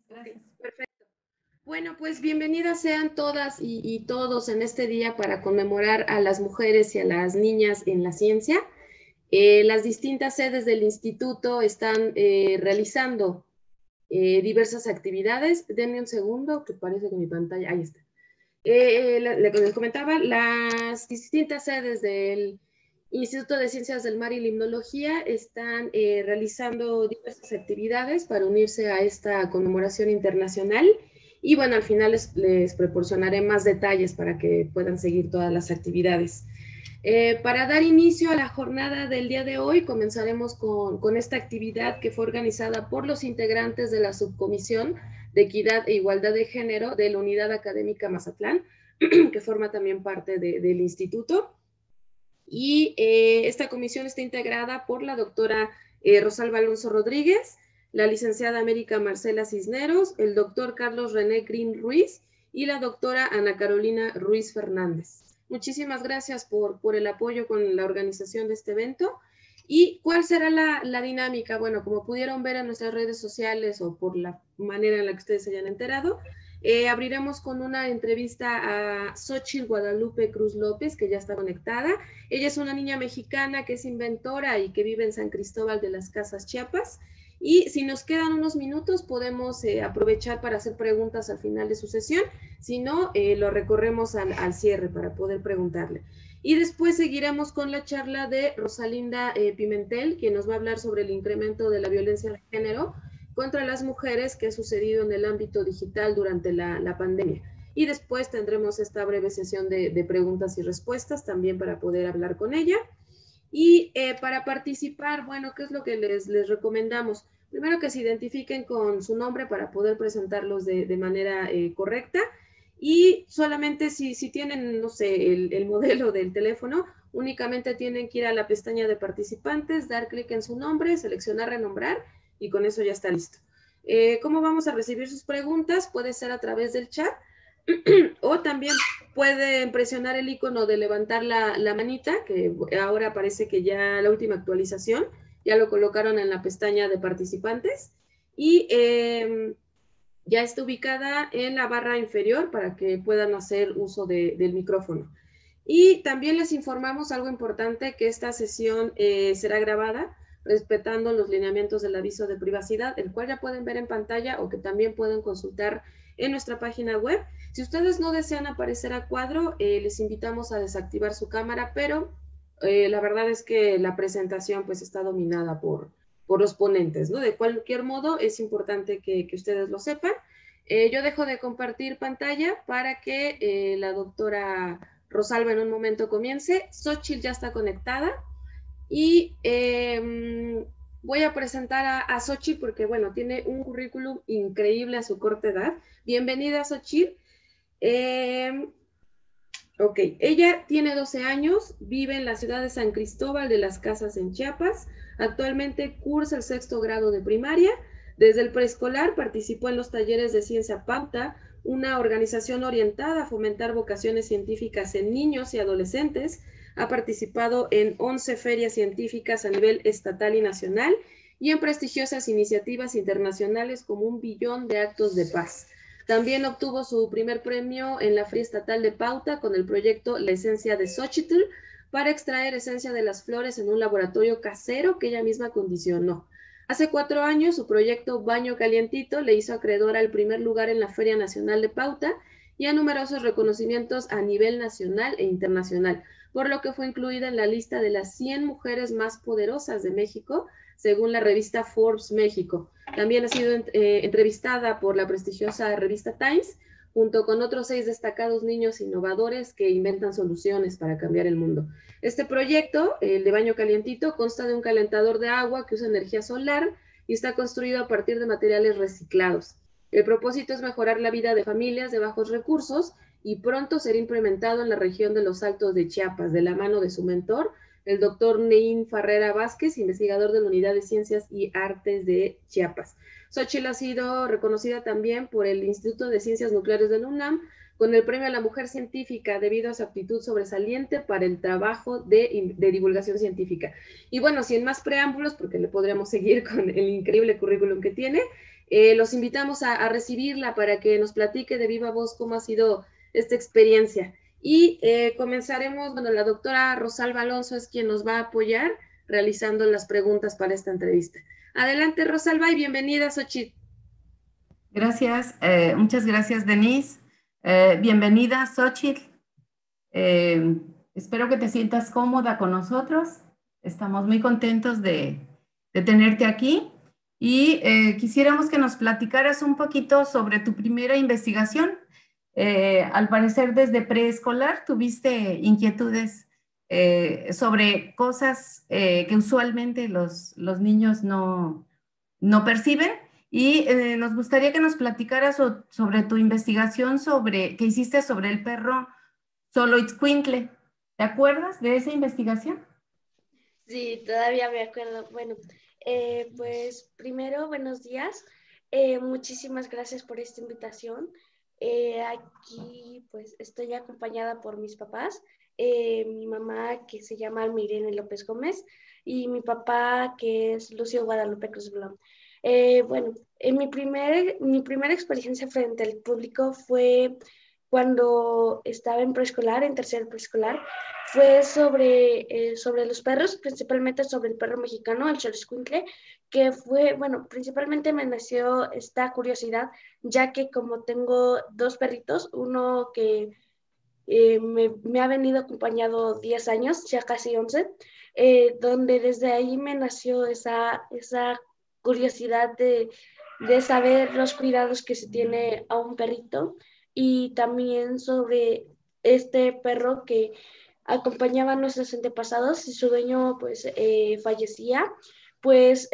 Gracias. Perfecto. Bueno, pues bienvenidas sean todas y todos en este día para conmemorar a las mujeres y a las niñas en la ciencia. Las distintas sedes del instituto están realizando diversas actividades. Denme un segundo, que parece que mi pantalla, ahí está. Les comentaba, las distintas sedes del Instituto de Ciencias del Mar y Limnología están realizando diversas actividades para unirse a esta conmemoración internacional. Y bueno, al final les proporcionaré más detalles para que puedan seguir todas las actividades. Para dar inicio a la jornada del día de hoy, comenzaremos con esta actividad que fue organizada por los integrantes de la Subcomisión de Equidad e Igualdad de Género de la Unidad Académica Mazatlán, que forma también parte del instituto. Y esta comisión está integrada por la doctora Rosalba Alonso Rodríguez, la licenciada América Marcela Cisneros, el doctor Carlos René Green Ruiz y la doctora Ana Carolina Ruiz Fernández. Muchísimas gracias por el apoyo con la organización de este evento. ¿Y cuál será la dinámica? Bueno, como pudieron ver en nuestras redes sociales o por la manera en la que ustedes se hayan enterado, abriremos con una entrevista a Xochitl Guadalupe Cruz López, que ya está conectada. Ella es una niña mexicana que es inventora y que vive en San Cristóbal de las Casas, Chiapas. Y si nos quedan unos minutos, podemos aprovechar para hacer preguntas al final de su sesión. Si no, lo recorremos al cierre para poder preguntarle. Y después seguiremos con la charla de Rosalinda Pimentel, quien nos va a hablar sobre el incremento de la violencia de género contra las mujeres que ha sucedido en el ámbito digital durante la pandemia. Y después tendremos esta breve sesión de preguntas y respuestas también para poder hablar con ella. Y para participar, bueno, ¿qué es lo que les recomendamos? Primero que se identifiquen con su nombre para poder presentarlos de manera correcta. Y solamente si tienen, no sé, el modelo del teléfono, únicamente tienen que ir a la pestaña de participantes, dar clic en su nombre, seleccionar renombrar y con eso ya está listo. ¿Cómo vamos a recibir sus preguntas? Puede ser a través del chat o también pueden presionar el icono de levantar la manita, que ahora parece que ya la última actualización ya lo colocaron en la pestaña de participantes y ya está ubicada en la barra inferior para que puedan hacer uso del micrófono. Y también les informamos algo importante, que esta sesión será grabada respetando los lineamientos del aviso de privacidad, el cual ya pueden ver en pantalla o que también pueden consultar en nuestra página web. Si ustedes no desean aparecer a cuadro, les invitamos a desactivar su cámara, pero la verdad es que la presentación pues está dominada por los ponentes, ¿no? De cualquier modo, es importante que ustedes lo sepan. Yo dejo de compartir pantalla para que la doctora Rosalba en un momento comience. Xochitl ya está conectada y voy a presentar a Xochitl porque, bueno, tiene un currículum increíble a su corta edad. Bienvenida, Xochitl. Ok, ella tiene 12 años, vive en la ciudad de San Cristóbal de las Casas en Chiapas. Actualmente cursa el 6º grado de primaria. Desde el preescolar participó en los talleres de Ciencia Pauta, una organización orientada a fomentar vocaciones científicas en niños y adolescentes. Ha participado en 11 ferias científicas a nivel estatal y nacional y en prestigiosas iniciativas internacionales como 1 billón de actos de paz. También obtuvo su primer premio en la Feria Estatal de Pauta con el proyecto La Esencia de Xochitl para extraer esencia de las flores en un laboratorio casero que ella misma acondicionó. Hace 4 años, su proyecto Baño Calientito le hizo acreedora al primer lugar en la Feria Nacional de Pauta y a numerosos reconocimientos a nivel nacional e internacional, por lo que fue incluida en la lista de las 100 mujeres más poderosas de México, según la revista Forbes México. También ha sido entrevistada por la prestigiosa revista Times, junto con otros 6 destacados niños innovadores que inventan soluciones para cambiar el mundo. Este proyecto, el de Baño Calientito, consta de un calentador de agua que usa energía solar y está construido a partir de materiales reciclados. El propósito es mejorar la vida de familias de bajos recursos y pronto será implementado en la región de los Altos de Chiapas, de la mano de su mentor, el doctor Neín Farrera Vázquez, investigador de la Unidad de Ciencias y Artes de Chiapas. Xochitl ha sido reconocida también por el Instituto de Ciencias Nucleares de la UNAM con el Premio a la Mujer Científica debido a su aptitud sobresaliente para el trabajo de divulgación científica. Y bueno, sin más preámbulos, porque le podríamos seguir con el increíble currículum que tiene, Los invitamos a recibirla para que nos platique de viva voz cómo ha sido esta experiencia. Y comenzaremos, bueno, la doctora Rosalba Alonso es quien nos va a apoyar realizando las preguntas para esta entrevista. Adelante, Rosalba, y bienvenida, Xochitl. Gracias, muchas gracias, Denise. Bienvenida, Xochitl. Espero que te sientas cómoda con nosotros. Estamos muy contentos de tenerte aquí y quisiéramos que nos platicaras un poquito sobre tu primera investigación. Al parecer, desde preescolar tuviste inquietudes sobre cosas que usualmente los niños no perciben. Y nos gustaría que nos platicaras sobre tu investigación que hiciste sobre el perro Xoloitzcuintle. ¿Te acuerdas de esa investigación? Sí, todavía me acuerdo. Bueno, pues primero, buenos días. Muchísimas gracias por esta invitación. Aquí pues estoy acompañada por mis papás, mi mamá que se llama Mirene López Gómez y mi papá que es Lucio Guadalupe Cruz Blom. Bueno, mi primera experiencia frente al público fue cuando estaba en preescolar, en tercer preescolar, fue sobre los perros, principalmente sobre el perro mexicano, el Xoloitzcuintle, que fue, bueno, principalmente me nació esta curiosidad, ya que como tengo dos perritos, uno que me ha venido acompañado 10 años, ya casi 11, donde desde ahí me nació esa curiosidad de saber los cuidados que se tiene a un perrito y también sobre este perro que acompañaba a nuestros antepasados y su dueño pues fallecía, pues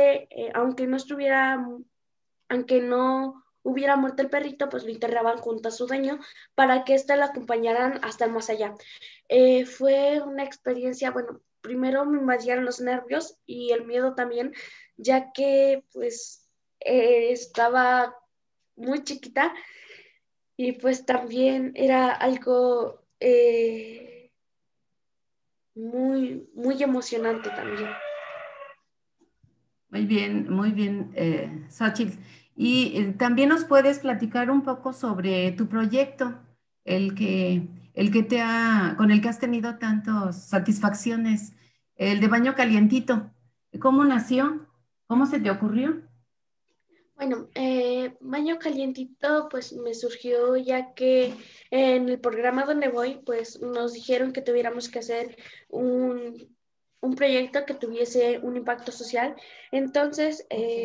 aunque no hubiera muerto el perrito, pues lo enterraban junto a su dueño para que éste lo acompañaran hasta el más allá. Fue una experiencia, bueno, primero me invadieron los nervios y el miedo también, ya que pues estaba muy chiquita y pues también era algo muy emocionante también. Muy bien, Xochitl. Y también nos puedes platicar un poco sobre tu proyecto, con el que has tenido tantas satisfacciones, el de Baño Calientito. ¿Cómo nació? ¿Cómo se te ocurrió? Bueno, Baño Calientito pues me surgió ya que en el programa donde voy pues nos dijeron que tuviéramos que hacer un proyecto que tuviese un impacto social. Entonces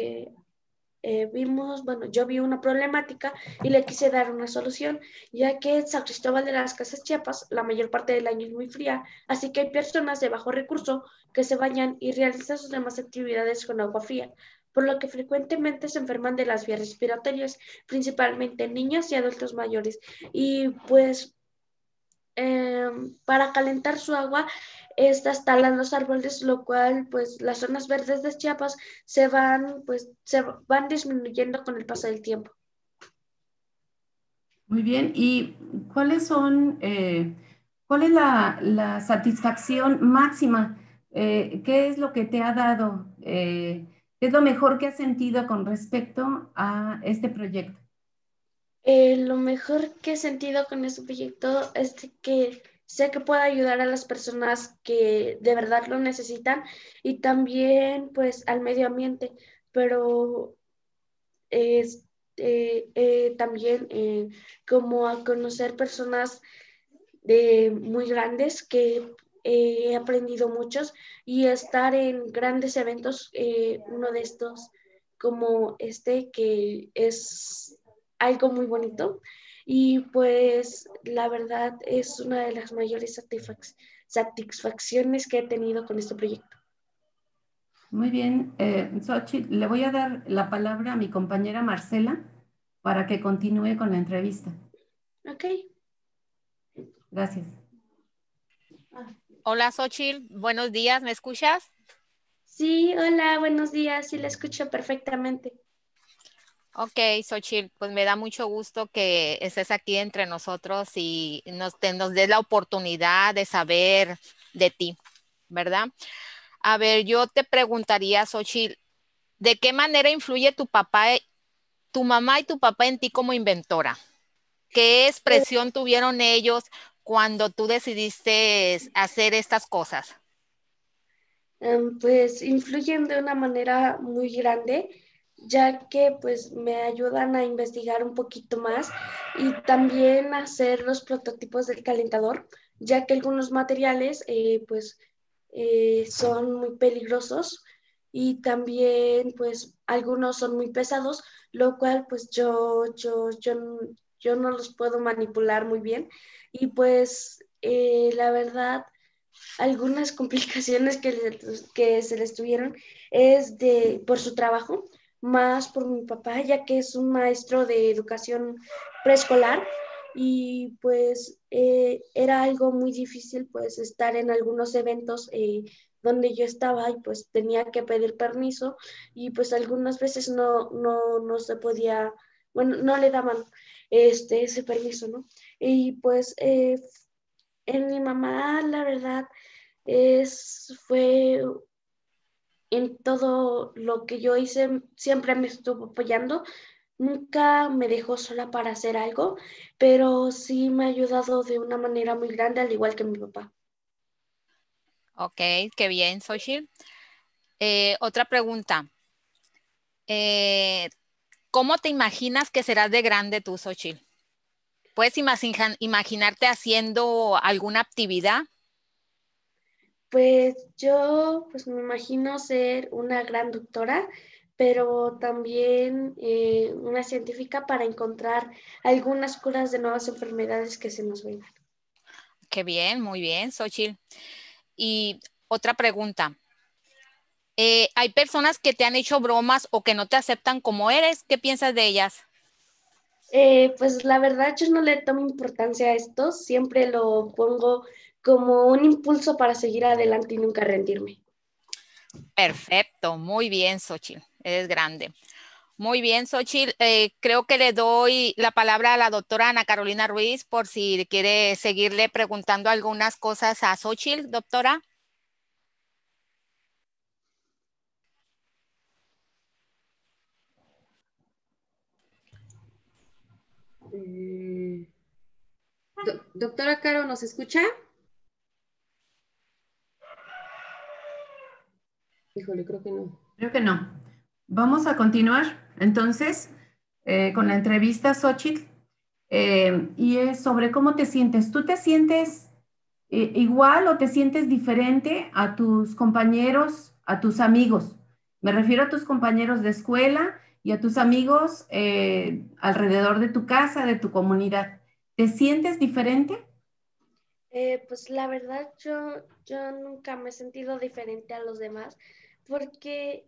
bueno, yo vi una problemática y le quise dar una solución, ya que en San Cristóbal de las Casas Chiapas la mayor parte del año es muy fría, así que hay personas de bajo recurso que se bañan y realizan sus demás actividades con agua fría, por lo que frecuentemente se enferman de las vías respiratorias, principalmente niños y adultos mayores. Y pues para calentar su agua, estas talan los árboles, lo cual pues las zonas verdes de Chiapas se van disminuyendo con el paso del tiempo. Muy bien. ¿Y cuál es la satisfacción máxima? ¿Qué es lo que te ha dado? ¿Qué es lo mejor que has sentido con respecto a este proyecto? Lo mejor que he sentido con este proyecto es que sé que puedo ayudar a las personas que de verdad lo necesitan y también pues al medio ambiente, pero también como a conocer personas muy grandes que he aprendido muchos y estar en grandes eventos, uno de estos como este que es algo muy bonito y pues la verdad es una de las mayores satisfacciones que he tenido con este proyecto. Muy bien, Xochitl, le voy a dar la palabra a mi compañera Marcela para que continúe con la entrevista. Ok. Gracias. Hola, Xochitl, buenos días, ¿me escuchas? Sí, hola, buenos días, sí la escucho perfectamente. Ok, Xochitl, pues me da mucho gusto que estés aquí entre nosotros y nos des la oportunidad de saber de ti, ¿verdad? A ver, yo te preguntaría, Xochitl, ¿de qué manera influye tu papá tu mamá y tu papá en ti como inventora? ¿Qué expresión tuvieron ellos cuando tú decidiste hacer estas cosas? Pues influyen de una manera muy grande, ya que pues me ayudan a investigar un poquito más y también a hacer los prototipos del calentador, ya que algunos materiales pues son muy peligrosos y también pues algunos son muy pesados, lo cual pues yo no los puedo manipular muy bien y pues la verdad algunas complicaciones que se les tuvieron es por su trabajo, más por mi papá, ya que es un maestro de educación preescolar y pues era algo muy difícil pues estar en algunos eventos donde yo estaba y pues tenía que pedir permiso y pues algunas veces no se podía, bueno, no le daban ese permiso, ¿no? Y pues en mi mamá, la verdad, fue en todo lo que yo hice, siempre me estuvo apoyando, nunca me dejó sola para hacer algo, pero sí me ha ayudado de una manera muy grande, al igual que mi papá. Ok, qué bien, Xochitl. Otra pregunta. Eh, ¿Cómo te imaginas que serás de grande tú, Xochitl? ¿Puedes imaginarte haciendo alguna actividad? Pues yo pues me imagino ser una gran doctora, pero también una científica para encontrar algunas curas de nuevas enfermedades que se nos vengan. Qué bien, muy bien, Xochitl. Y otra pregunta. ¿Hay personas que te han hecho bromas o que no te aceptan como eres? ¿Qué piensas de ellas? Pues la verdad yo no le tomo importancia a esto, siempre lo pongo como un impulso para seguir adelante y nunca rendirme. Perfecto, muy bien, Xochitl. Eres grande. Muy bien, Xochitl. Creo que le doy la palabra a la doctora Ana Carolina Ruiz por si quiere seguirle preguntando algunas cosas a Xochitl, doctora. Doctora Caro, ¿nos escucha? Híjole, creo que no. Creo que no. Vamos a continuar entonces con la entrevista, Xochitl, y es sobre cómo te sientes. ¿Tú te sientes igual o te sientes diferente a tus compañeros, a tus amigos? Me refiero a tus compañeros de escuela y a tus amigos alrededor de tu casa, de tu comunidad. ¿Te sientes diferente? Pues la verdad yo nunca me he sentido diferente a los demás porque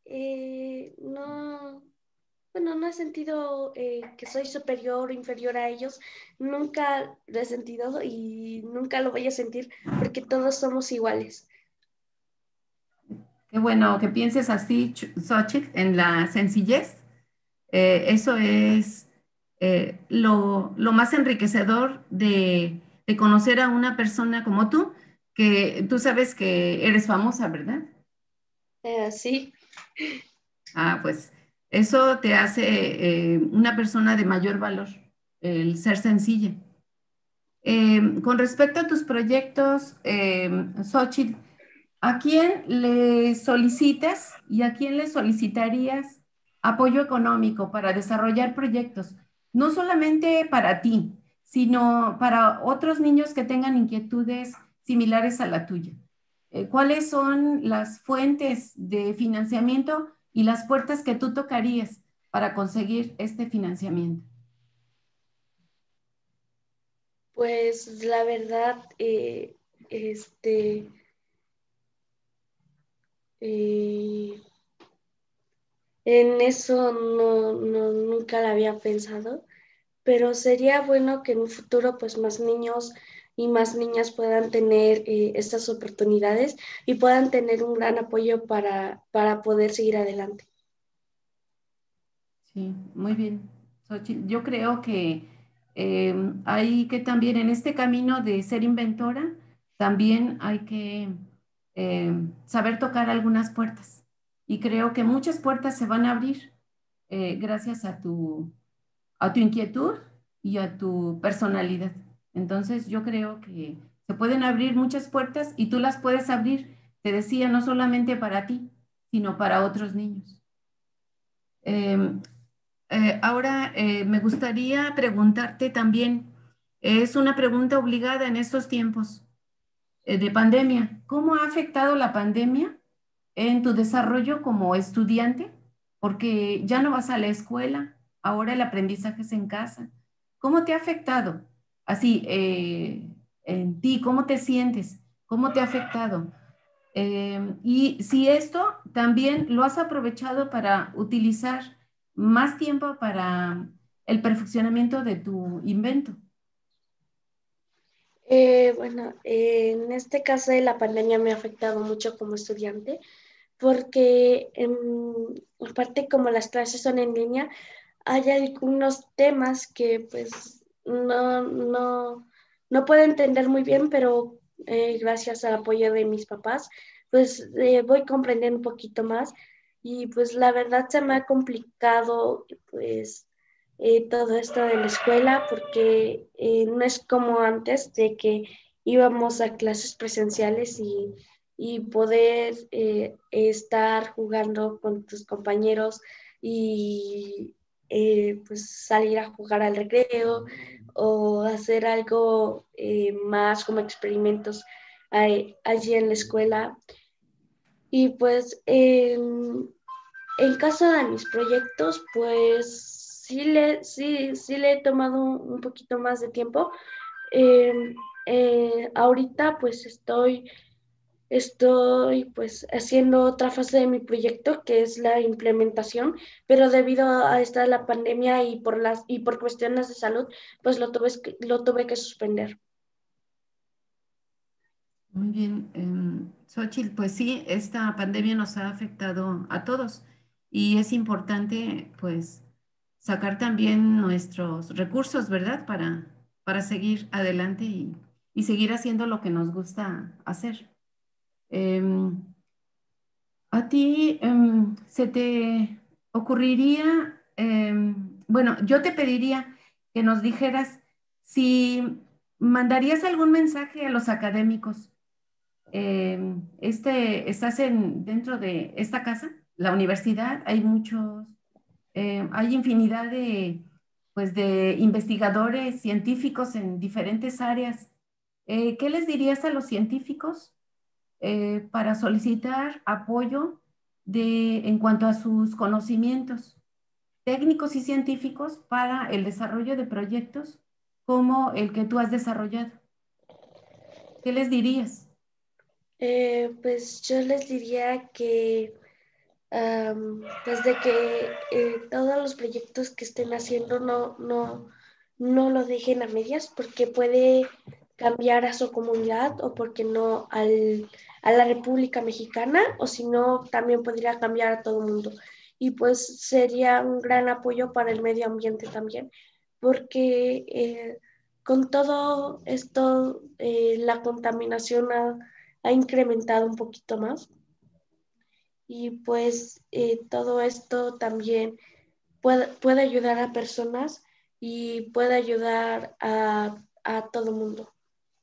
no, bueno, no he sentido que soy superior o inferior a ellos, nunca lo he sentido y nunca lo voy a sentir porque todos somos iguales. Qué bueno que pienses así, Xochitl, en la sencillez. Eso es lo más enriquecedor de conocer a una persona como tú, que tú sabes que eres famosa, ¿verdad? Sí, Ah, pues eso te hace una persona de mayor valor, el ser sencilla. Con respecto a tus proyectos, Xochitl, ¿a quién le solicitas y a quién le solicitarías apoyo económico para desarrollar proyectos? No solamente para ti, sino para otros niños que tengan inquietudes similares a la tuya. ¿Cuáles son las fuentes de financiamiento y las puertas que tú tocarías para conseguir este financiamiento? pues la verdad, este, eh, en eso nunca la había pensado, pero sería bueno que en un futuro pues más niños y más niñas puedan tener estas oportunidades y puedan tener un gran apoyo para poder seguir adelante. Sí, muy bien. Xochitl, yo creo que hay que también en este camino de ser inventora, también hay que saber tocar algunas puertas. Y creo que muchas puertas se van a abrir gracias a tu inquietud y a tu personalidad. Entonces yo creo que se pueden abrir muchas puertas y tú las puedes abrir, te decía, no solamente para ti, sino para otros niños. Ahora me gustaría preguntarte también, es una pregunta obligada en estos tiempos de pandemia. ¿Cómo ha afectado la pandemia en tu desarrollo como estudiante? Porque ya no vas a la escuela, ahora el aprendizaje es en casa. ¿Cómo te ha afectado? Así, en ti, ¿cómo te sientes? ¿Cómo te ha afectado? Y si esto también lo has aprovechado para utilizar más tiempo para el perfeccionamiento de tu invento. Bueno, en este caso de la pandemia me ha afectado mucho como estudiante porque aparte como las clases son en línea, hay algunos temas que pues no puedo entender muy bien, pero gracias al apoyo de mis papás, pues voy comprendiendo un poquito más y pues la verdad se me ha complicado pues todo esto de la escuela porque no es como antes de que íbamos a clases presenciales y poder estar jugando con tus compañeros y pues salir a jugar al recreo o hacer algo más como experimentos allí en la escuela. Y pues en caso de mis proyectos, pues sí le he tomado un poquito más de tiempo. Ahorita pues estoy pues haciendo otra fase de mi proyecto que es la implementación, pero debido a esta la pandemia y por cuestiones de salud, pues lo tuve que suspender. Muy bien, Xochitl, pues sí, esta pandemia nos ha afectado a todos y es importante pues sacar también nuestros recursos, ¿verdad? Para seguir adelante y seguir haciendo lo que nos gusta hacer. Em, ¿A ti se te ocurriría, bueno, yo te pediría que nos dijeras si mandarías algún mensaje a los académicos? Estás dentro de esta casa, la universidad, hay muchos, hay infinidad pues de investigadores científicos en diferentes áreas. ¿Qué les dirías a los científicos para solicitar apoyo en cuanto a sus conocimientos técnicos y científicos para el desarrollo de proyectos como el que tú has desarrollado? ¿Qué les dirías? Pues yo les diría que pues de que todos los proyectos que estén haciendo no lo dejen a medias porque puede cambiar a su comunidad o porque no a la República Mexicana o si no también podría cambiar a todo el mundo. Y pues sería un gran apoyo para el medio ambiente también porque con todo esto la contaminación ha incrementado un poquito más y pues todo esto también puede ayudar a personas y puede ayudar a todo mundo.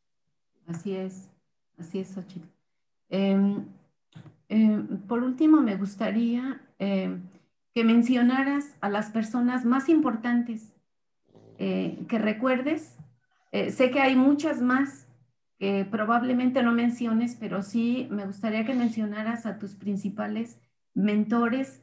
Así es, Xochitl. Em, por último, me gustaría que mencionaras a las personas más importantes que recuerdes. Sé que hay muchas más que probablemente no menciones, pero sí me gustaría que mencionaras a tus principales mentores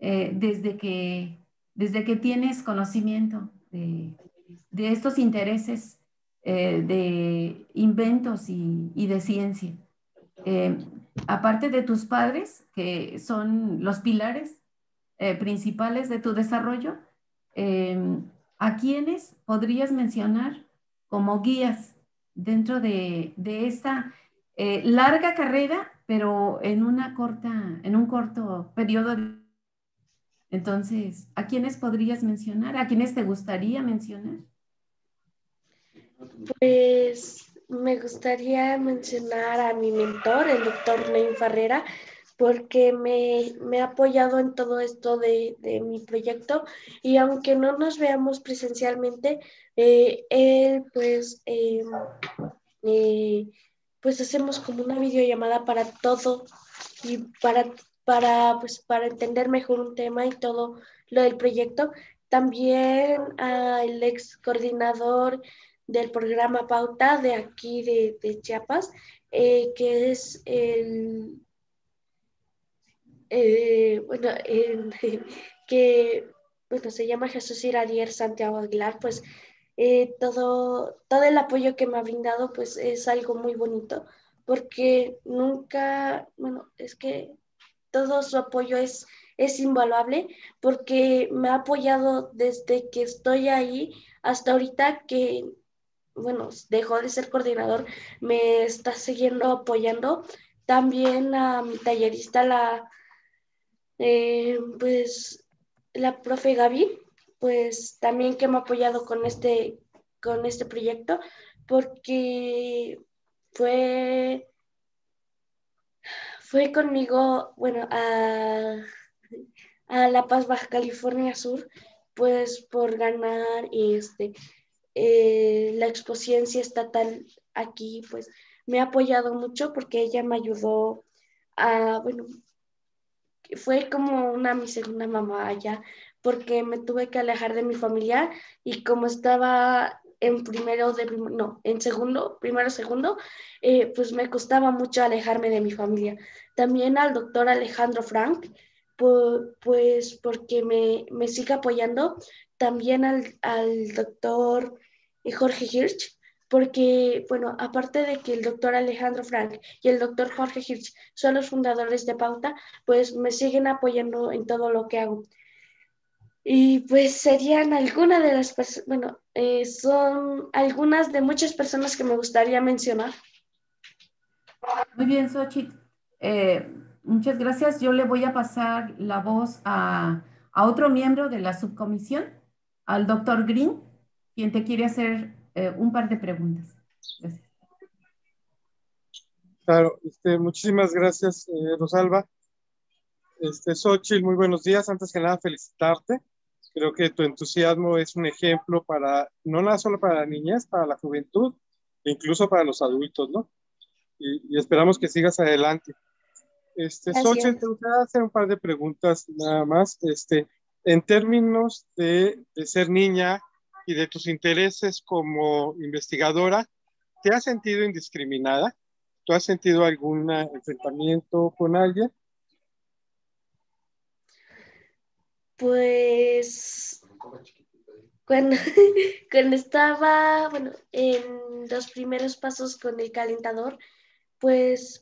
desde que tienes conocimiento de estos intereses de inventos y de ciencia. Eh, Aparte de tus padres, que son los pilares principales de tu desarrollo, eh, ¿a quiénes podrías mencionar como guías dentro de esta larga carrera, pero en en un corto periodo? Entonces, ¿a quiénes podrías mencionar? ¿A quiénes te gustaría mencionar? Pues me gustaría mencionar a mi mentor, el doctor Nein Farrera, porque me ha apoyado en todo esto de mi proyecto, y aunque no nos veamos presencialmente, él pues hacemos como una videollamada para todo y para entender mejor un tema y todo lo del proyecto. También el ex coordinador del programa Pauta de aquí de Chiapas, que es que se llama Jesús Iradier Santiago Aguilar, pues todo el apoyo que me ha brindado pues es algo muy bonito, porque nunca, es que todo su apoyo es invaluable, porque me ha apoyado desde que estoy ahí hasta ahorita que, dejó de ser coordinador, me está siguiendo apoyando. También a mi tallerista, pues la profe Gaby, pues también que me ha apoyado con este proyecto, porque fue conmigo, a La Paz, Baja California Sur, pues por ganar la Expociencia Estatal aquí, pues me ha apoyado mucho, porque ella me ayudó a, fue como mi segunda mamá allá, porque me tuve que alejar de mi familia, y como estaba en segundo, pues me costaba mucho alejarme de mi familia. También al doctor Alejandro Frank, pues porque me sigue apoyando. También al doctor Jorge Hirsch, porque, aparte de que el doctor Alejandro Frank y el doctor Jorge Hirsch son los fundadores de Pauta, pues me siguen apoyando en todo lo que hago. Y pues serían algunas de las personas, son algunas de muchas personas que me gustaría mencionar. Muy bien, Xochitl. Muchas gracias. Yo le voy a pasar la voz a otro miembro de la subcomisión, al doctor Green, quien te quiere hacer un par de preguntas. Gracias. Claro, muchísimas gracias, Rosalba. Xochitl, muy buenos días. Antes que nada, felicitarte. Creo que tu entusiasmo es un ejemplo no nada solo para la niñez, para la juventud, incluso para los adultos, ¿no? Y esperamos que sigas adelante. Xochitl, te gustaría hacer un par de preguntas nada más. En términos de ser niña y de tus intereses como investigadora, ¿te has sentido indiscriminada? ¿Tú has sentido algún enfrentamiento con alguien? Pues cuando estaba, en los primeros pasos con el calentador, pues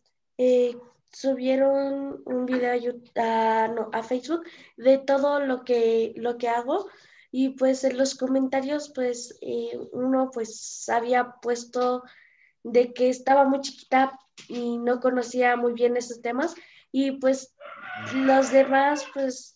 subieron un video a Facebook de todo lo que hago, y pues en los comentarios pues uno pues había puesto de que estaba muy chiquita y no conocía muy bien esos temas, y pues los demás pues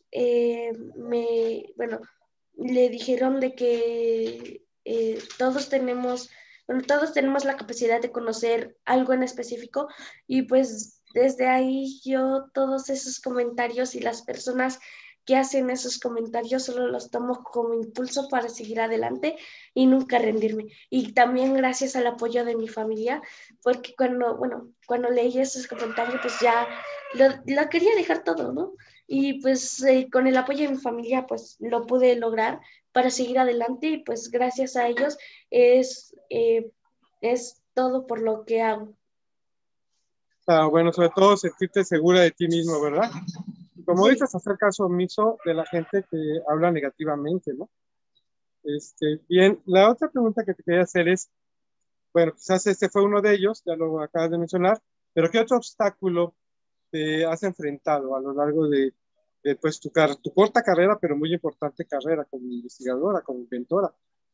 le dijeron de que todos tenemos la capacidad de conocer algo en específico, y pues desde ahí yo todos esos comentarios y las personas que hacen esos comentarios solo los tomo como impulso para seguir adelante y nunca rendirme. Y también gracias al apoyo de mi familia, porque cuando leí esos comentarios pues ya lo quería dejar todo, ¿no? Y pues con el apoyo de mi familia pues lo pude lograr para seguir adelante, y pues gracias a ellos es todo por lo que hago. Bueno, sobre todo sentirte segura de ti mismo, ¿verdad? Como Sí. dices, hacer caso omiso de la gente que habla negativamente, ¿no? Bien, la otra pregunta que te quería hacer es, bueno, quizás fue uno de ellos, ya lo acabas de mencionar, pero ¿qué otro obstáculo te has enfrentado a lo largo de pues, tu corta carrera, pero muy importante carrera como investigadora, como inventora?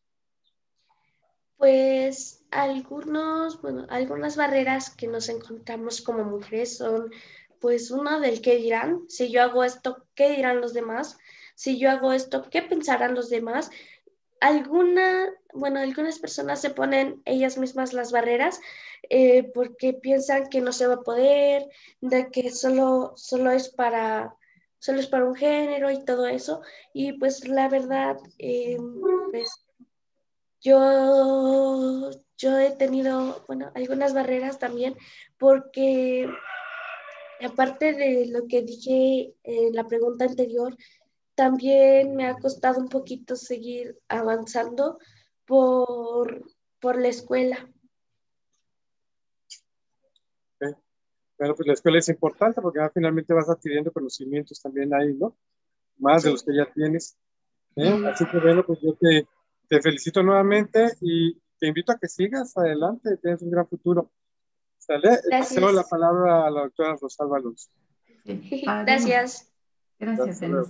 Pues algunas barreras que nos encontramos como mujeres son, pues, una del qué dirán. Si yo hago esto, ¿qué dirán los demás? Si yo hago esto, ¿qué pensarán los demás? algunas personas se ponen ellas mismas las barreras porque piensan que no se va a poder, de que solo es para un género y todo eso. Y pues la verdad, pues yo he tenido, bueno, algunas barreras también porque aparte de lo que dije en la pregunta anterior, también me ha costado un poquito seguir avanzando por, por la escuela. ¿Ok? Bueno, pues la escuela es importante porque finalmente vas adquiriendo conocimientos también ahí, ¿no? Más de los que ya tienes. Así que bueno, pues yo te felicito nuevamente y te invito a que sigas adelante, tienes un gran futuro. ¿Sale? Cedo la palabra a la doctora Rosalba Alonso. Sí. Gracias. Gracias, Denis.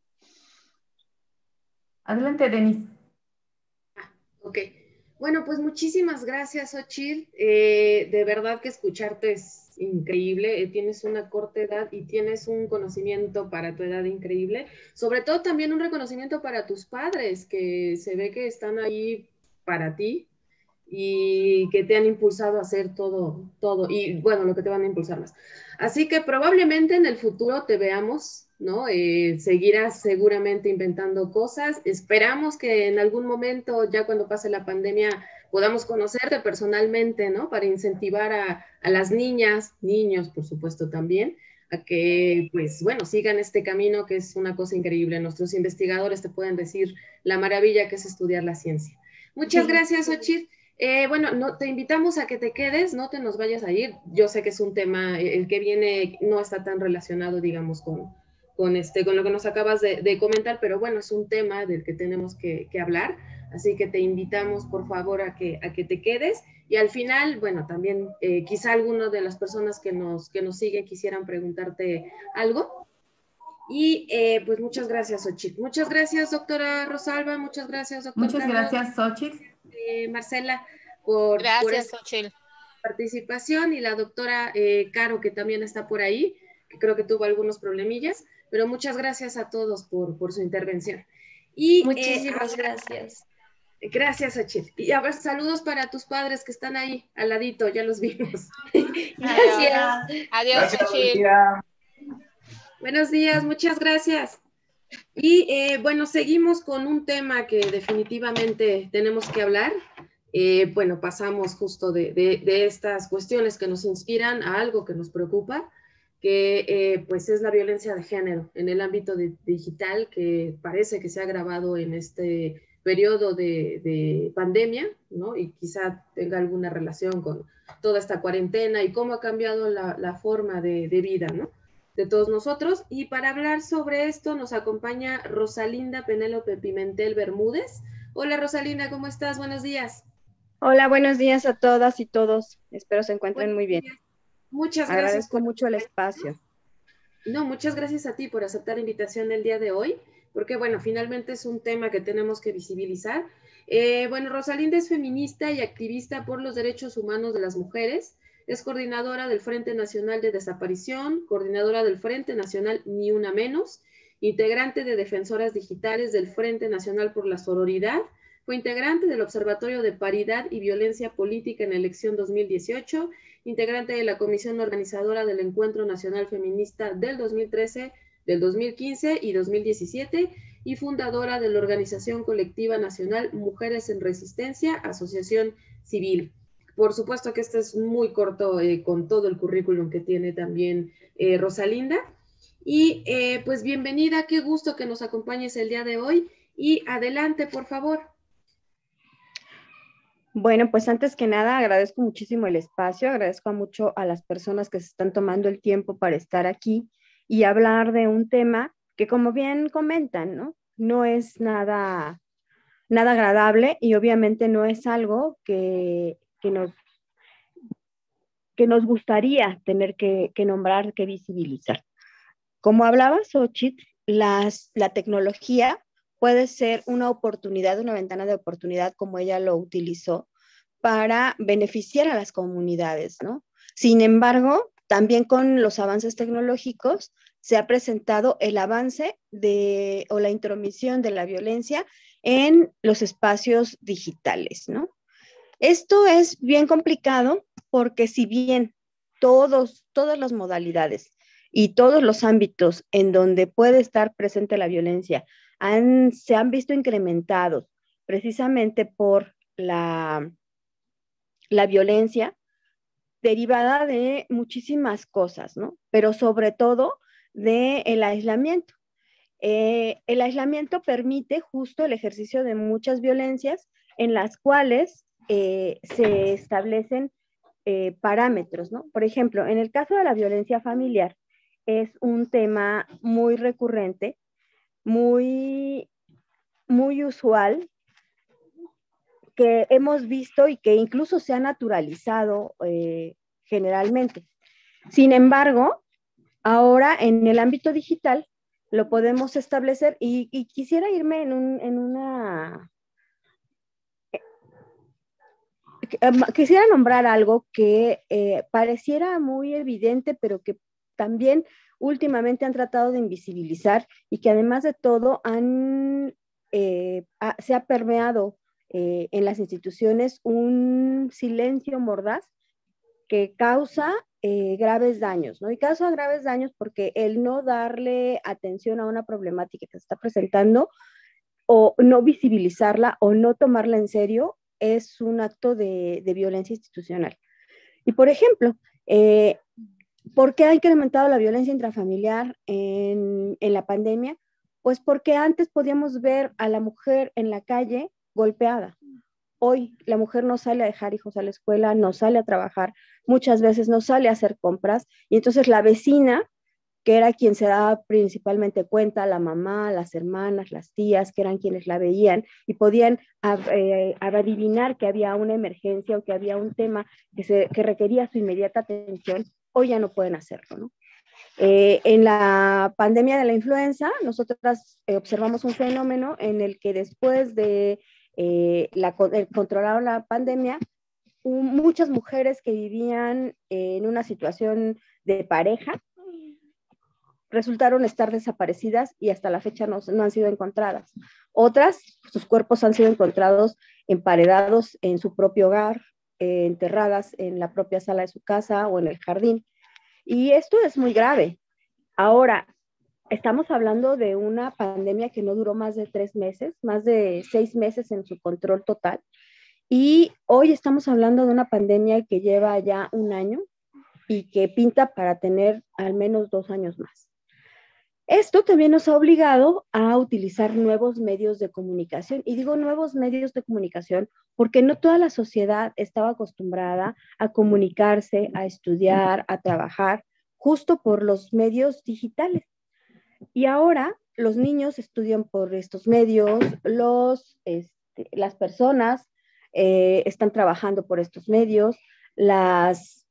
Adelante, Denis. Ok. Bueno, pues muchísimas gracias, Xochitl. De verdad que escucharte es increíble. Tienes una corta edad y tienes un conocimiento para tu edad increíble. Sobre todo también un reconocimiento para tus padres, que se ve que están ahí para ti y que te han impulsado a hacer todo, y bueno, lo que te van a impulsar más. Así que probablemente en el futuro te veamos, ¿no? Seguirás seguramente inventando cosas. Esperamos que en algún momento, ya cuando pase la pandemia, podamos conocerte personalmente, ¿no? Para incentivar a las niñas, niños, por supuesto, también, a que, pues, bueno, sigan este camino que es una cosa increíble. Nuestros investigadores te pueden decir la maravilla que es estudiar la ciencia. Muchas gracias, Xochitl. Bueno, te invitamos a que te quedes, no te nos vayas a ir. Yo sé que es un tema, el que viene no está tan relacionado, digamos, con lo que nos acabas de comentar, pero bueno, es un tema del que tenemos que hablar, así que te invitamos, por favor, a que te quedes. Y al final, bueno, también quizá alguna de las personas que nos siguen quisieran preguntarte algo. Y pues muchas gracias, Xochitl. Muchas gracias, doctora Rosalba. Muchas gracias, doctor Muchas Carlos. gracias, Xochitl. Marcela, por Gracias, esta Xochitl. participación, y la doctora Caro, que también está por ahí, que creo que tuvo algunos problemillas, pero muchas gracias a todos por su intervención. Y, muchísimas gracias. Gracias, Xochitl. Y a ver, saludos para tus padres que están ahí al ladito, ya los vimos. Gracias. Adiós, Xochitl. Buenos días, muchas gracias. Y bueno, seguimos con un tema que definitivamente tenemos que hablar. Bueno, pasamos justo de estas cuestiones que nos inspiran a algo que nos preocupa, que pues es la violencia de género en el ámbito digital, que parece que se ha agravado en este periodo de pandemia, ¿no? Y quizá tenga alguna relación con toda esta cuarentena y cómo ha cambiado la forma de vida, ¿no? De todos nosotros. Y para hablar sobre esto nos acompaña Rosalinda Penélope Pimentel Bermúdez. Hola, Rosalinda, ¿cómo estás? Buenos días. Hola, buenos días a todas y todos. Espero se encuentren muy bien. Muchas gracias. Agradezco mucho el espacio. No, muchas gracias a ti por aceptar la invitación del día de hoy, porque bueno, finalmente es un tema que tenemos que visibilizar. Bueno, Rosalinda es feminista y activista por los derechos humanos de las mujeres. Es coordinadora del Frente Nacional de Desaparición, coordinadora del Frente Nacional Ni Una Menos, integrante de Defensoras Digitales del Frente Nacional por la Sororidad, fue integrante del Observatorio de Paridad y Violencia Política en la elección 2018, integrante de la Comisión Organizadora del Encuentro Nacional Feminista del 2013, del 2015 y 2017, y fundadora de la Organización Colectiva Nacional Mujeres en Resistencia, Asociación Civil. Por supuesto que este es muy corto con todo el currículum que tiene también Rosalinda. Y pues bienvenida, qué gusto que nos acompañes el día de hoy. Y adelante, por favor. Bueno, pues antes que nada agradezco muchísimo el espacio, agradezco mucho a las personas que se están tomando el tiempo para estar aquí y hablar de un tema que, como bien comentan, no es nada agradable y obviamente no es algo que nos gustaría tener que nombrar, que visibilizar. Como hablaba Xochitl, la tecnología puede ser una oportunidad, una ventana de oportunidad, como ella lo utilizó, para beneficiar a las comunidades, ¿no? Sin embargo, también con los avances tecnológicos se ha presentado el avance o la intromisión de la violencia en los espacios digitales, ¿no? Esto es bien complicado porque si bien todas las modalidades y todos los ámbitos en donde puede estar presente la violencia se han visto incrementados precisamente por la violencia derivada de muchísimas cosas, ¿no? Pero sobre todo del aislamiento. El aislamiento permite justo el ejercicio de muchas violencias en las cuales se establecen parámetros, ¿no? Por ejemplo, en el caso de la violencia familiar, es un tema muy recurrente, muy, muy usual, que hemos visto y que incluso se ha naturalizado generalmente. Sin embargo, ahora en el ámbito digital lo podemos establecer y quisiera irme quisiera nombrar algo que pareciera muy evidente, pero que también últimamente han tratado de invisibilizar y que además de todo se ha permeado en las instituciones un silencio mordaz que causa graves daños, ¿no? Y causa graves daños porque el no darle atención a una problemática que se está presentando o no visibilizarla o no tomarla en serio es un acto de violencia institucional. Y por ejemplo, ¿por qué ha incrementado la violencia intrafamiliar en la pandemia? Pues porque antes podíamos ver a la mujer en la calle golpeada. Hoy la mujer no sale a dejar hijos a la escuela, no sale a trabajar, muchas veces no sale a hacer compras, y entonces la vecina, que era quien se daba principalmente cuenta, la mamá, las hermanas, las tías, que eran quienes la veían y podían adivinar que había una emergencia o que había un tema que requería su inmediata atención, hoy ya no pueden hacerlo, ¿no? En la pandemia de la influenza, nosotras observamos un fenómeno en el que después de controlar la pandemia, muchas mujeres que vivían en una situación de pareja resultaron estar desaparecidas y hasta la fecha no han sido encontradas. Otras, sus cuerpos han sido encontrados emparedados en su propio hogar, enterradas en la propia sala de su casa o en el jardín. Y esto es muy grave. Ahora, estamos hablando de una pandemia que no duró más de 3 meses, más de 6 meses en su control total. Y hoy estamos hablando de una pandemia que lleva ya 1 año y que pinta para tener al menos 2 años más. Esto también nos ha obligado a utilizar nuevos medios de comunicación. Y digo nuevos medios de comunicación porque no toda la sociedad estaba acostumbrada a comunicarse, a estudiar, a trabajar, justo por los medios digitales. Y ahora los niños estudian por estos medios, las personas están trabajando por estos medios, las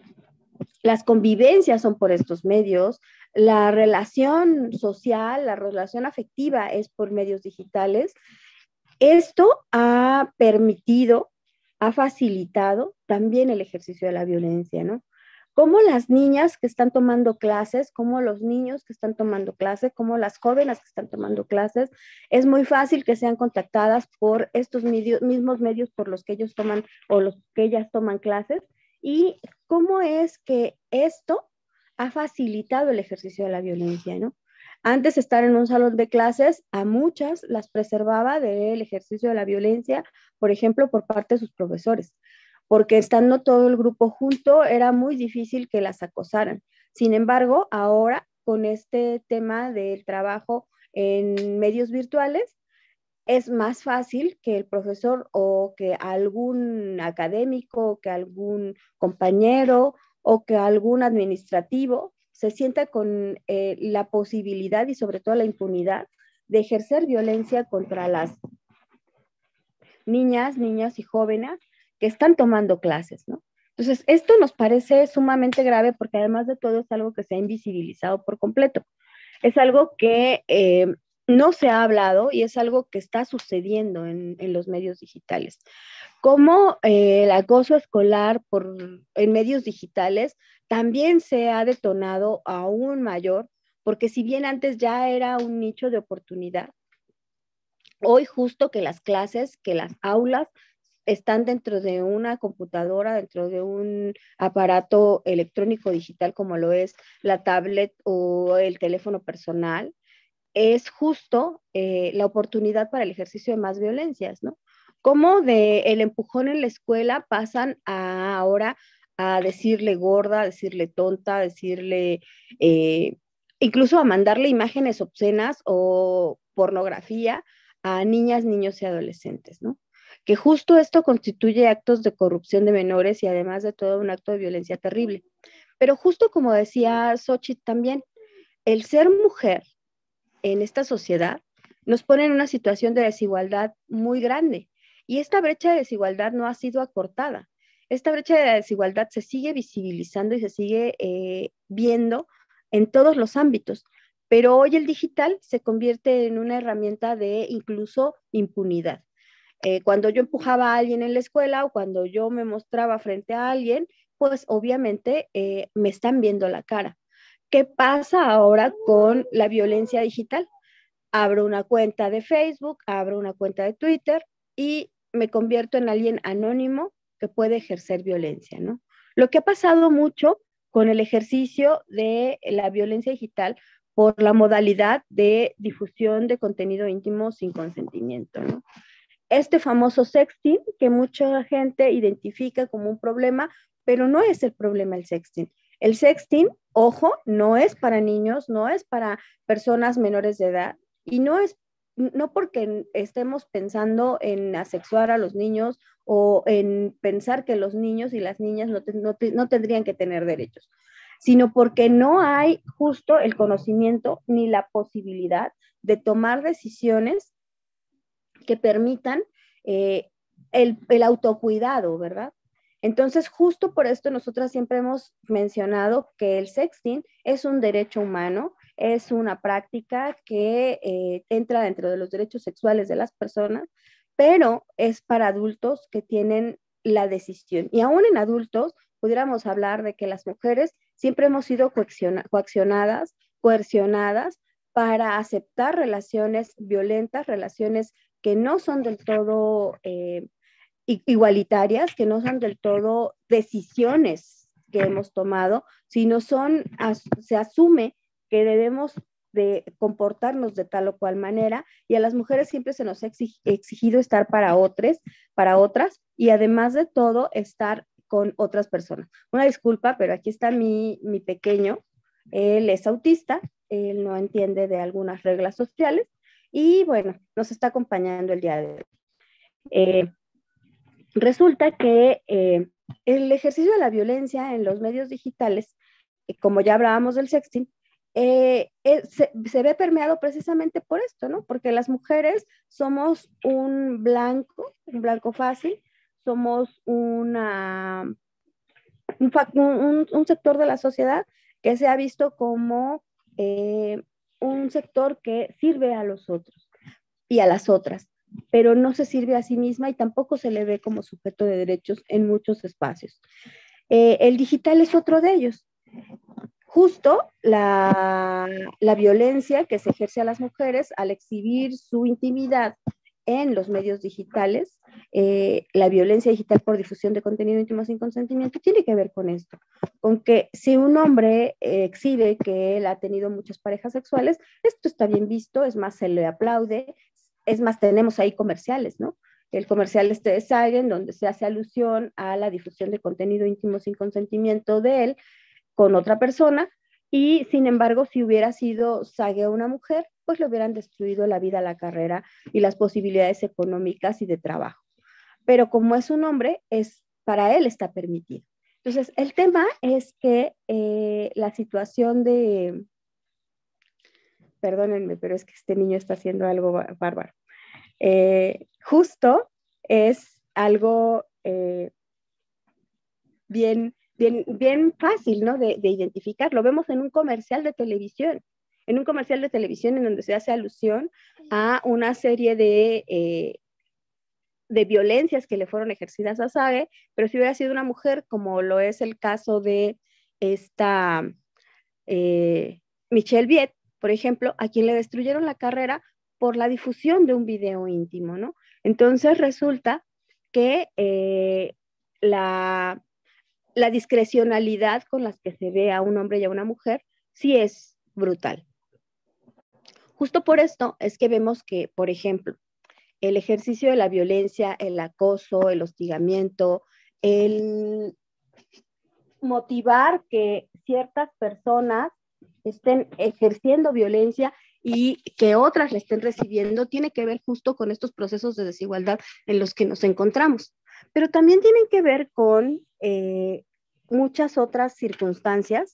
convivencias son por estos medios, la relación social, la relación afectiva es por medios digitales. Esto ha permitido, ha facilitado también el ejercicio de la violencia, ¿no? Como las niñas que están tomando clases, como los niños que están tomando clases, como las jóvenes que están tomando clases, es muy fácil que sean contactadas por estos mismos medios por los que ellos toman o los que ellas toman clases. Y cómo es que esto ha facilitado el ejercicio de la violencia, ¿no? Antes estar en un salón de clases a muchas las preservaba del ejercicio de la violencia, por ejemplo, por parte de sus profesores, porque estando todo el grupo junto era muy difícil que las acosaran. Sin embargo, ahora con este tema del trabajo en medios virtuales, es más fácil que el profesor o que algún académico, o que algún compañero o que algún administrativo se sienta con la posibilidad y sobre todo la impunidad de ejercer violencia contra las niñas y jóvenes que están tomando clases, ¿no? Entonces, esto nos parece sumamente grave porque además de todo es algo que se ha invisibilizado por completo. Es algo que no se ha hablado y es algo que está sucediendo en los medios digitales. Como el acoso escolar en medios digitales también se ha detonado aún mayor, porque si bien antes ya era un nicho de oportunidad, Hoy justo que las clases, que las aulas están dentro de una computadora, dentro de un aparato electrónico digital como lo es la tablet o el teléfono personal, es justo la oportunidad para el ejercicio de más violencias, ¿no? Como de el empujón en la escuela pasan a ahora a decirle gorda, a decirle tonta, a decirle, incluso a mandarle imágenes obscenas o pornografía a niñas, niños y adolescentes, ¿no? Que justo esto constituye actos de corrupción de menores y además de todo un acto de violencia terrible. Pero justo como decía Xochitl también, el ser mujer en esta sociedad nos pone en una situación de desigualdad muy grande. Y esta brecha de desigualdad no ha sido acortada. Esta brecha de desigualdad se sigue visibilizando y se sigue viendo en todos los ámbitos. Pero hoy el digital se convierte en una herramienta de incluso impunidad. Cuando yo empujaba a alguien en la escuela o cuando yo me mostraba frente a alguien, pues obviamente me están viendo la cara. ¿Qué pasa ahora con la violencia digital? Abro una cuenta de Facebook, abro una cuenta de Twitter y me convierto en alguien anónimo que puede ejercer violencia, ¿no? Lo que ha pasado mucho con el ejercicio de la violencia digital por la modalidad de difusión de contenido íntimo sin consentimiento, ¿no? Este famoso sexting que mucha gente identifica como un problema, pero no es el problema el sexting. El sexting, ojo, no es para niños, no es para personas menores de edad y no porque estemos pensando en asexuar a los niños o en pensar que los niños y las niñas no tendrían que tener derechos, sino porque no hay justo el conocimiento ni la posibilidad de tomar decisiones que permitan el autocuidado, ¿verdad? Entonces, justo por esto nosotras siempre hemos mencionado que el sexting es un derecho humano, es una práctica que entra dentro de los derechos sexuales de las personas, pero es para adultos que tienen la decisión. Y aún en adultos, pudiéramos hablar de que las mujeres siempre hemos sido coaccionadas, coercionadas para aceptar relaciones violentas, relaciones que no son del todo igualitarias, que no son del todo decisiones que hemos tomado, sino se asume que debemos de comportarnos de tal o cual manera y a las mujeres siempre se nos ha exigido estar para otras y además de todo estar con otras personas. Una disculpa, pero aquí está mi pequeño, él es autista, él no entiende de algunas reglas sociales y bueno, nos está acompañando el día de hoy. Resulta que el ejercicio de la violencia en los medios digitales, como ya hablábamos del sexting, se ve permeado precisamente por esto, ¿no? Porque las mujeres somos un blanco fácil, somos un sector de la sociedad que se ha visto como un sector que sirve a los otros y a las otras, pero no se sirve a sí misma y tampoco se le ve como sujeto de derechos en muchos espacios. El digital es otro de ellos. Justo la violencia que se ejerce a las mujeres al exhibir su intimidad en los medios digitales, la violencia digital por difusión de contenido íntimo sin consentimiento, tiene que ver con esto, con que si un hombre exhibe que él ha tenido muchas parejas sexuales, esto está bien visto, es más, se le aplaude, es más, tenemos ahí comerciales, ¿no? El comercial de Sagen, donde se hace alusión a la difusión de contenido íntimo sin consentimiento de él con otra persona, y sin embargo, si hubiera sido Sage una mujer, pues le hubieran destruido la vida, la carrera y las posibilidades económicas y de trabajo. Pero como es un hombre, para él está permitido. Entonces, el tema es que la situación de... Perdónenme, pero es que este niño está haciendo algo bárbaro. Justo es algo bien fácil, ¿no? De identificar. Lo vemos en un comercial de televisión. En un comercial de televisión en donde se hace alusión a una serie de violencias que le fueron ejercidas a Sage, pero si hubiera sido una mujer, como lo es el caso de esta Michelle Viet, por ejemplo, a quien le destruyeron la carrera por la difusión de un video íntimo, ¿no? Entonces resulta que la discrecionalidad con la que se ve a un hombre y a una mujer sí es brutal. Justo por esto es que vemos que, por ejemplo, el ejercicio de la violencia, el acoso, el hostigamiento, el motivar que ciertas personas estén ejerciendo violencia y que otras la estén recibiendo, tiene que ver justo con estos procesos de desigualdad en los que nos encontramos. Pero también tienen que ver con muchas otras circunstancias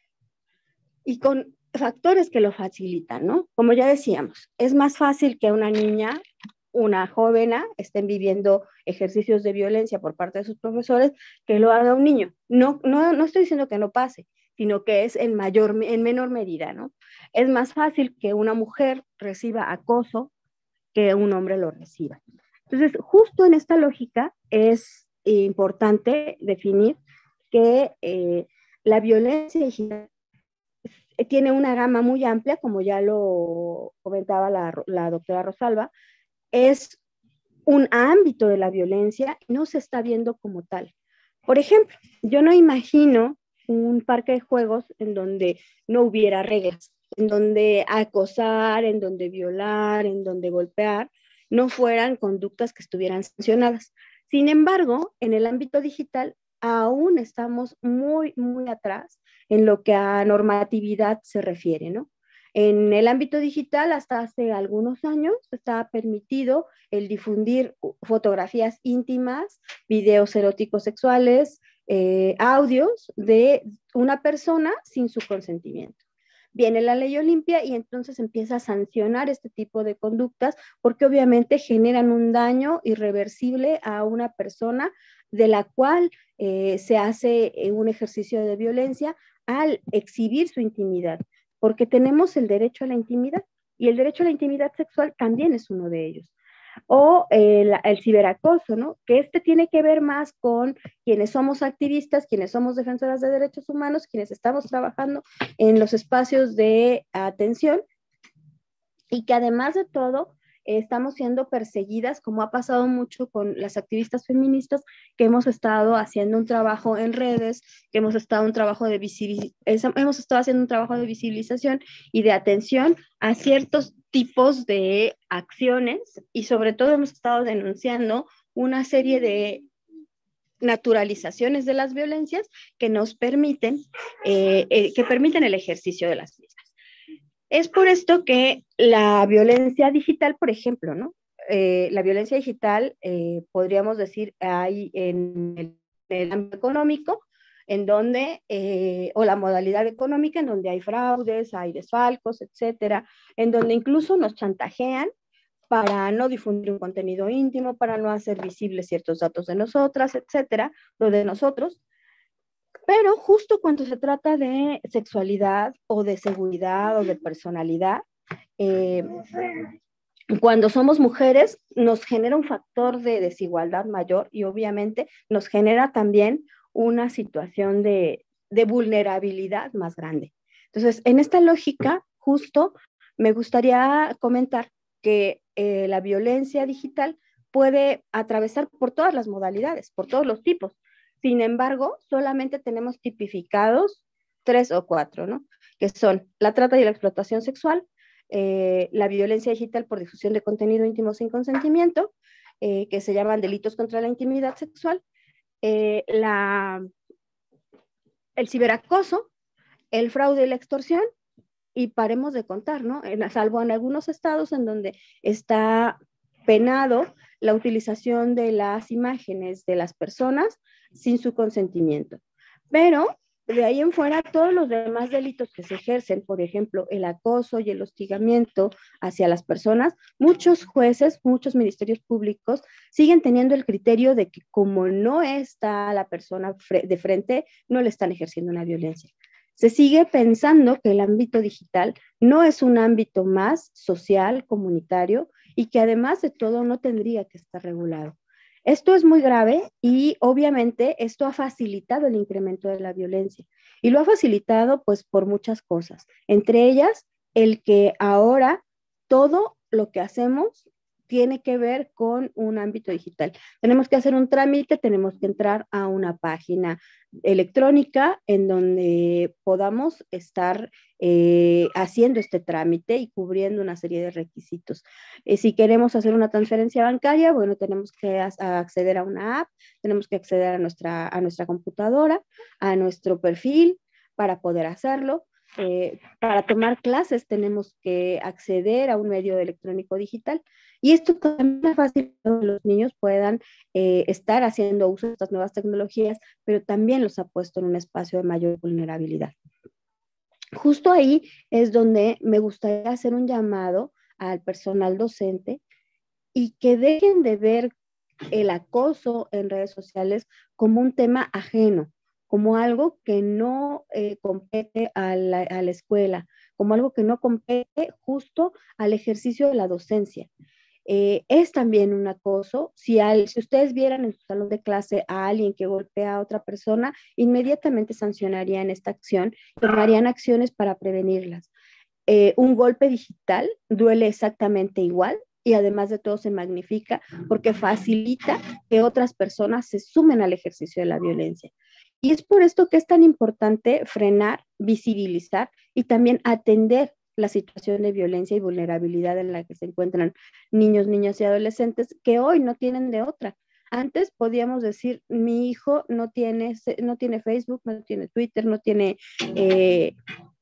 y con factores que lo facilitan, ¿no? Como ya decíamos, es más fácil que una niña, una joven, estén viviendo ejercicios de violencia por parte de sus profesores que lo haga un niño. No estoy diciendo que no pase, sino que es en menor medida, ¿no? Es más fácil que una mujer reciba acoso que un hombre lo reciba. Entonces, justo en esta lógica es importante definir que la violencia digital tiene una gama muy amplia, como ya lo comentaba la doctora Rosalba, es un ámbito de la violencia y no se está viendo como tal. Por ejemplo, yo no imagino un parque de juegos en donde no hubiera reglas, en donde acosar, en donde violar, en donde golpear, no fueran conductas que estuvieran sancionadas. Sin embargo, en el ámbito digital aún estamos muy, muy atrás en lo que a normatividad se refiere, ¿no? En el ámbito digital, hasta hace algunos años, estaba permitido el difundir fotografías íntimas, videos eróticos sexuales, audios de una persona sin su consentimiento. Viene la ley Olimpia y entonces empieza a sancionar este tipo de conductas porque obviamente generan un daño irreversible a una persona de la cual se hace un ejercicio de violencia al exhibir su intimidad, porque tenemos el derecho a la intimidad y el derecho a la intimidad sexual también es uno de ellos. O el ciberacoso, ¿no? Que tiene que ver más con quienes somos activistas, quienes somos defensoras de derechos humanos, quienes estamos trabajando en los espacios de atención y que además de todo estamos siendo perseguidas, como ha pasado mucho con las activistas feministas, que hemos estado haciendo un trabajo en redes, que hemos estado haciendo un trabajo de visibilización y de atención a ciertos tipos de acciones y sobre todo hemos estado denunciando una serie de naturalizaciones de las violencias que nos permiten, permiten el ejercicio de las mismas. Es por esto que la violencia digital, por ejemplo, ¿no? La violencia digital, podríamos decir, hay en el ámbito económico, en donde, o la modalidad económica, en donde hay fraudes, hay desfalcos, etcétera, en donde incluso nos chantajean para no difundir un contenido íntimo, para no hacer visibles ciertos datos de nosotras, etcétera, lo de nosotros. Pero justo cuando se trata de sexualidad o de seguridad o de personalidad, cuando somos mujeres nos genera un factor de desigualdad mayor y obviamente nos genera también una situación de vulnerabilidad más grande. Entonces, en esta lógica, justo me gustaría comentar que la violencia digital puede atravesar por todas las modalidades, por todos los tipos. Sin embargo, solamente tenemos tipificados 3 o 4, ¿no? Que son la trata y la explotación sexual, la violencia digital por difusión de contenido íntimo sin consentimiento, que se llaman delitos contra la intimidad sexual, el ciberacoso, el fraude y la extorsión, y paremos de contar, ¿no? Salvo en algunos estados en donde está penado la utilización de las imágenes de las personas sin su consentimiento. Pero de ahí en fuera, todos los demás delitos que se ejercen, por ejemplo, el acoso y el hostigamiento hacia las personas, muchos jueces, muchos ministerios públicos siguen teniendo el criterio de que como no está la persona de frente, no le están ejerciendo una violencia. Se sigue pensando que el ámbito digital no es un ámbito más social, comunitario, y que además de todo no tendría que estar regulado. Esto es muy grave y obviamente esto ha facilitado el incremento de la violencia y lo ha facilitado pues por muchas cosas, entre ellas el que ahora todo lo que hacemos tiene que ver con un ámbito digital. Tenemos que hacer un trámite, tenemos que entrar a una página electrónica en donde podamos estar haciendo este trámite y cubriendo una serie de requisitos. Si queremos hacer una transferencia bancaria, bueno, tenemos que acceder a una app, tenemos que acceder a nuestra computadora, a nuestro perfil para poder hacerlo. Para tomar clases tenemos que acceder a un medio electrónico digital y esto también es fácil que los niños puedan estar haciendo uso de estas nuevas tecnologías, pero también los ha puesto en un espacio de mayor vulnerabilidad. Justo ahí es donde me gustaría hacer un llamado al personal docente y que dejen de ver el acoso en redes sociales como un tema ajeno, como algo que no compete a la escuela, como algo que no compete justo al ejercicio de la docencia. Es también un acoso. Si ustedes vieran en su salón de clase a alguien que golpea a otra persona, inmediatamente sancionarían esta acción, tomarían acciones para prevenirlas. Un golpe digital duele exactamente igual y además de todo se magnifica porque facilita que otras personas se sumen al ejercicio de la violencia. Y es por esto que es tan importante frenar, visibilizar y también atender la situación de violencia y vulnerabilidad en la que se encuentran niños, niñas y adolescentes que hoy no tienen de otra. Antes podíamos decir, mi hijo no tiene Facebook, no tiene Twitter, no tiene que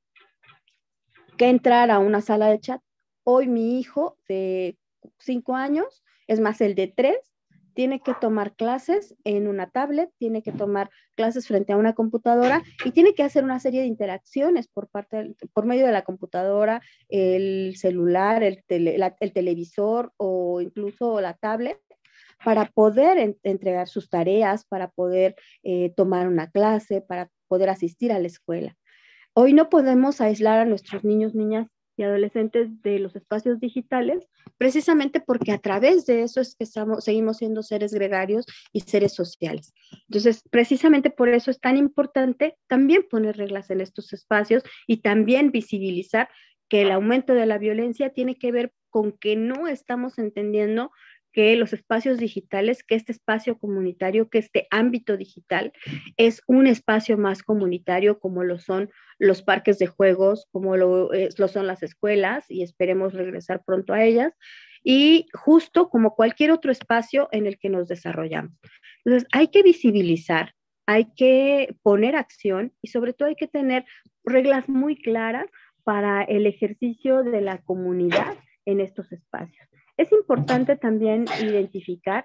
entrar a una sala de chat. Hoy mi hijo de 5 años, es más el de 3, tiene que tomar clases en una tablet, tiene que tomar clases frente a una computadora y tiene que hacer una serie de interacciones por medio de la computadora, el celular, el televisor o incluso la tablet para poder entregar sus tareas, para poder tomar una clase, para poder asistir a la escuela. Hoy no podemos aislar a nuestros niños, niñas y adolescentes de los espacios digitales, precisamente porque a través de eso es que seguimos siendo seres gregarios y seres sociales. Entonces, precisamente por eso es tan importante también poner reglas en estos espacios y también visibilizar que el aumento de la violencia tiene que ver con que no estamos entendiendo que los espacios digitales, que este espacio comunitario, que este ámbito digital es un espacio más comunitario como lo son los parques de juegos, como lo son las escuelas y esperemos regresar pronto a ellas y justo como cualquier otro espacio en el que nos desarrollamos. Entonces hay que visibilizar, hay que poner acción y sobre todo hay que tener reglas muy claras para el ejercicio de la comunidad en estos espacios. Es importante también identificar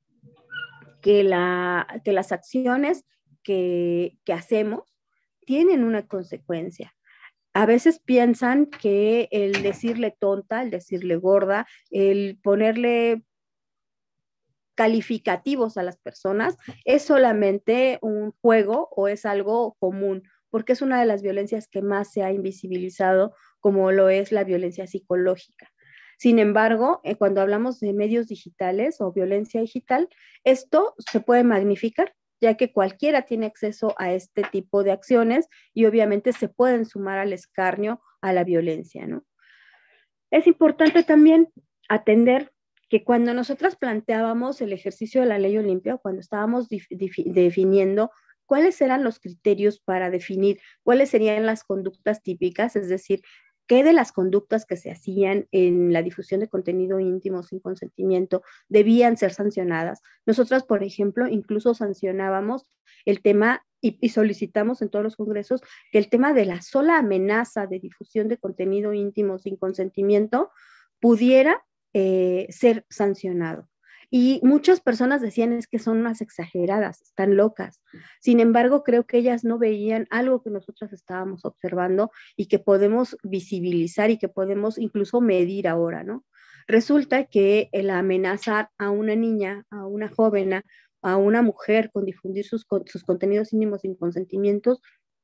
que las acciones que hacemos tienen una consecuencia. A veces piensan que el decirle tonta, el decirle gorda, el ponerle calificativos a las personas es solamente un juego o es algo común, porque es una de las violencias que más se ha invisibilizado, como lo es la violencia psicológica. Sin embargo, cuando hablamos de medios digitales o violencia digital, esto se puede magnificar, ya que cualquiera tiene acceso a este tipo de acciones y obviamente se pueden sumar al escarnio, a la violencia, ¿no? Es importante también atender que cuando nosotras planteábamos el ejercicio de la ley Olimpia, cuando estábamos definiendo cuáles eran los criterios para definir cuáles serían las conductas típicas, es decir, qué de las conductas que se hacían en la difusión de contenido íntimo sin consentimiento debían ser sancionadas. Nosotras, por ejemplo, incluso sancionábamos el tema y solicitamos en todos los congresos que el tema de la sola amenaza de difusión de contenido íntimo sin consentimiento pudiera ser sancionado. Y muchas personas decían es que son unas exageradas, están locas. Sin embargo, creo que ellas no veían algo que nosotras estábamos observando y que podemos visibilizar y que podemos incluso medir ahora, ¿no? Resulta que el amenazar a una niña, a una joven, a una mujer con difundir sus contenidos íntimos sin consentimientos,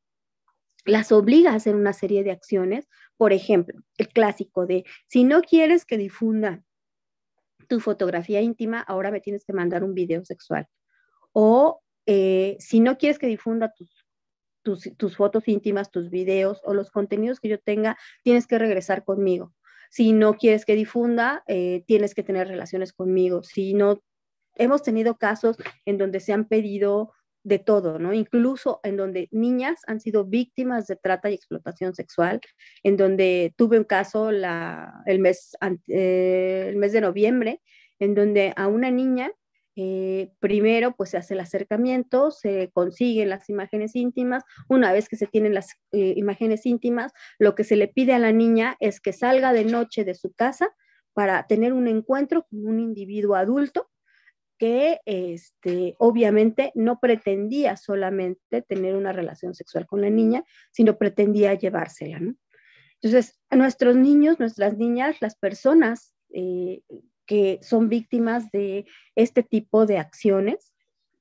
las obliga a hacer una serie de acciones. Por ejemplo, el clásico de si no quieres que difunda tu fotografía íntima, ahora me tienes que mandar un video sexual. O si no quieres que difunda tus fotos íntimas, tus videos o los contenidos que yo tenga, tienes que regresar conmigo. si no quieres que difunda, tienes que tener relaciones conmigo. Si no, hemos tenido casos en donde se han pedido de todo, ¿no? Incluso en donde niñas han sido víctimas de trata y explotación sexual, en donde tuve un caso el mes de noviembre, en donde a una niña primero pues se hace el acercamiento, se consiguen las imágenes íntimas. Una vez que se tienen las imágenes íntimas, lo que se le pide a la niña es que salga de noche de su casa para tener un encuentro con un individuo adulto que obviamente no pretendía solamente tener una relación sexual con la niña, sino pretendía llevársela, ¿no? Entonces, nuestros niños, nuestras niñas, las personas que son víctimas de este tipo de acciones,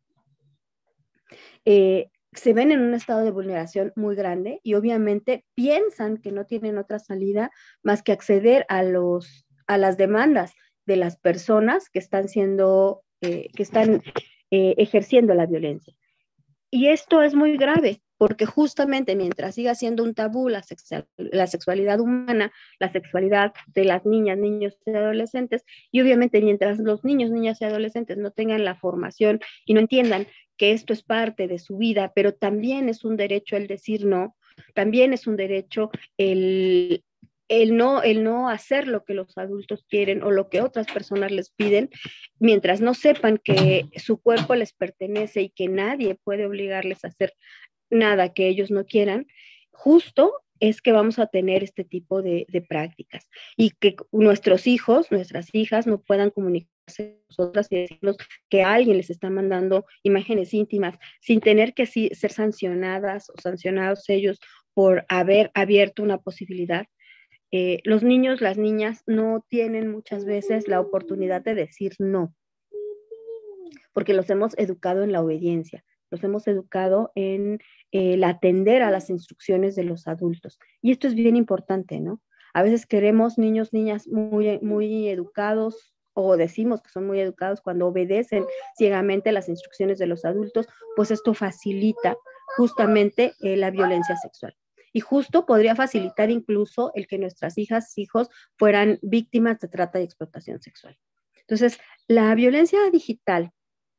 se ven en un estado de vulneración muy grande y obviamente piensan que no tienen otra salida más que acceder a las demandas de las personas que están ejerciendo la violencia. Y esto es muy grave, porque justamente mientras siga siendo un tabú la sexualidad humana, la sexualidad de las niñas, niños y adolescentes, y obviamente mientras los niños, niñas y adolescentes no tengan la formación y no entiendan que esto es parte de su vida, pero también es un derecho el decir no, también es un derecho el no hacer lo que los adultos quieren o lo que otras personas les piden, mientras no sepan que su cuerpo les pertenece y que nadie puede obligarles a hacer nada que ellos no quieran, justo es que vamos a tener este tipo de prácticas y que nuestros hijos, nuestras hijas no puedan comunicarse con nosotras y decirnos que alguien les está mandando imágenes íntimas sin tener que ser sancionadas o sancionados ellos por haber abierto una posibilidad. Los niños, las niñas no tienen muchas veces la oportunidad de decir no, porque los hemos educado en la obediencia, los hemos educado en el atender a las instrucciones de los adultos. Y esto es bien importante, ¿no? A veces queremos niños, niñas muy, muy educados, o decimos que son muy educados cuando obedecen ciegamente las instrucciones de los adultos, pues esto facilita justamente la violencia sexual. Y justo podría facilitar incluso el que nuestras hijas, hijos fueran víctimas de trata y explotación sexual. Entonces, la violencia digital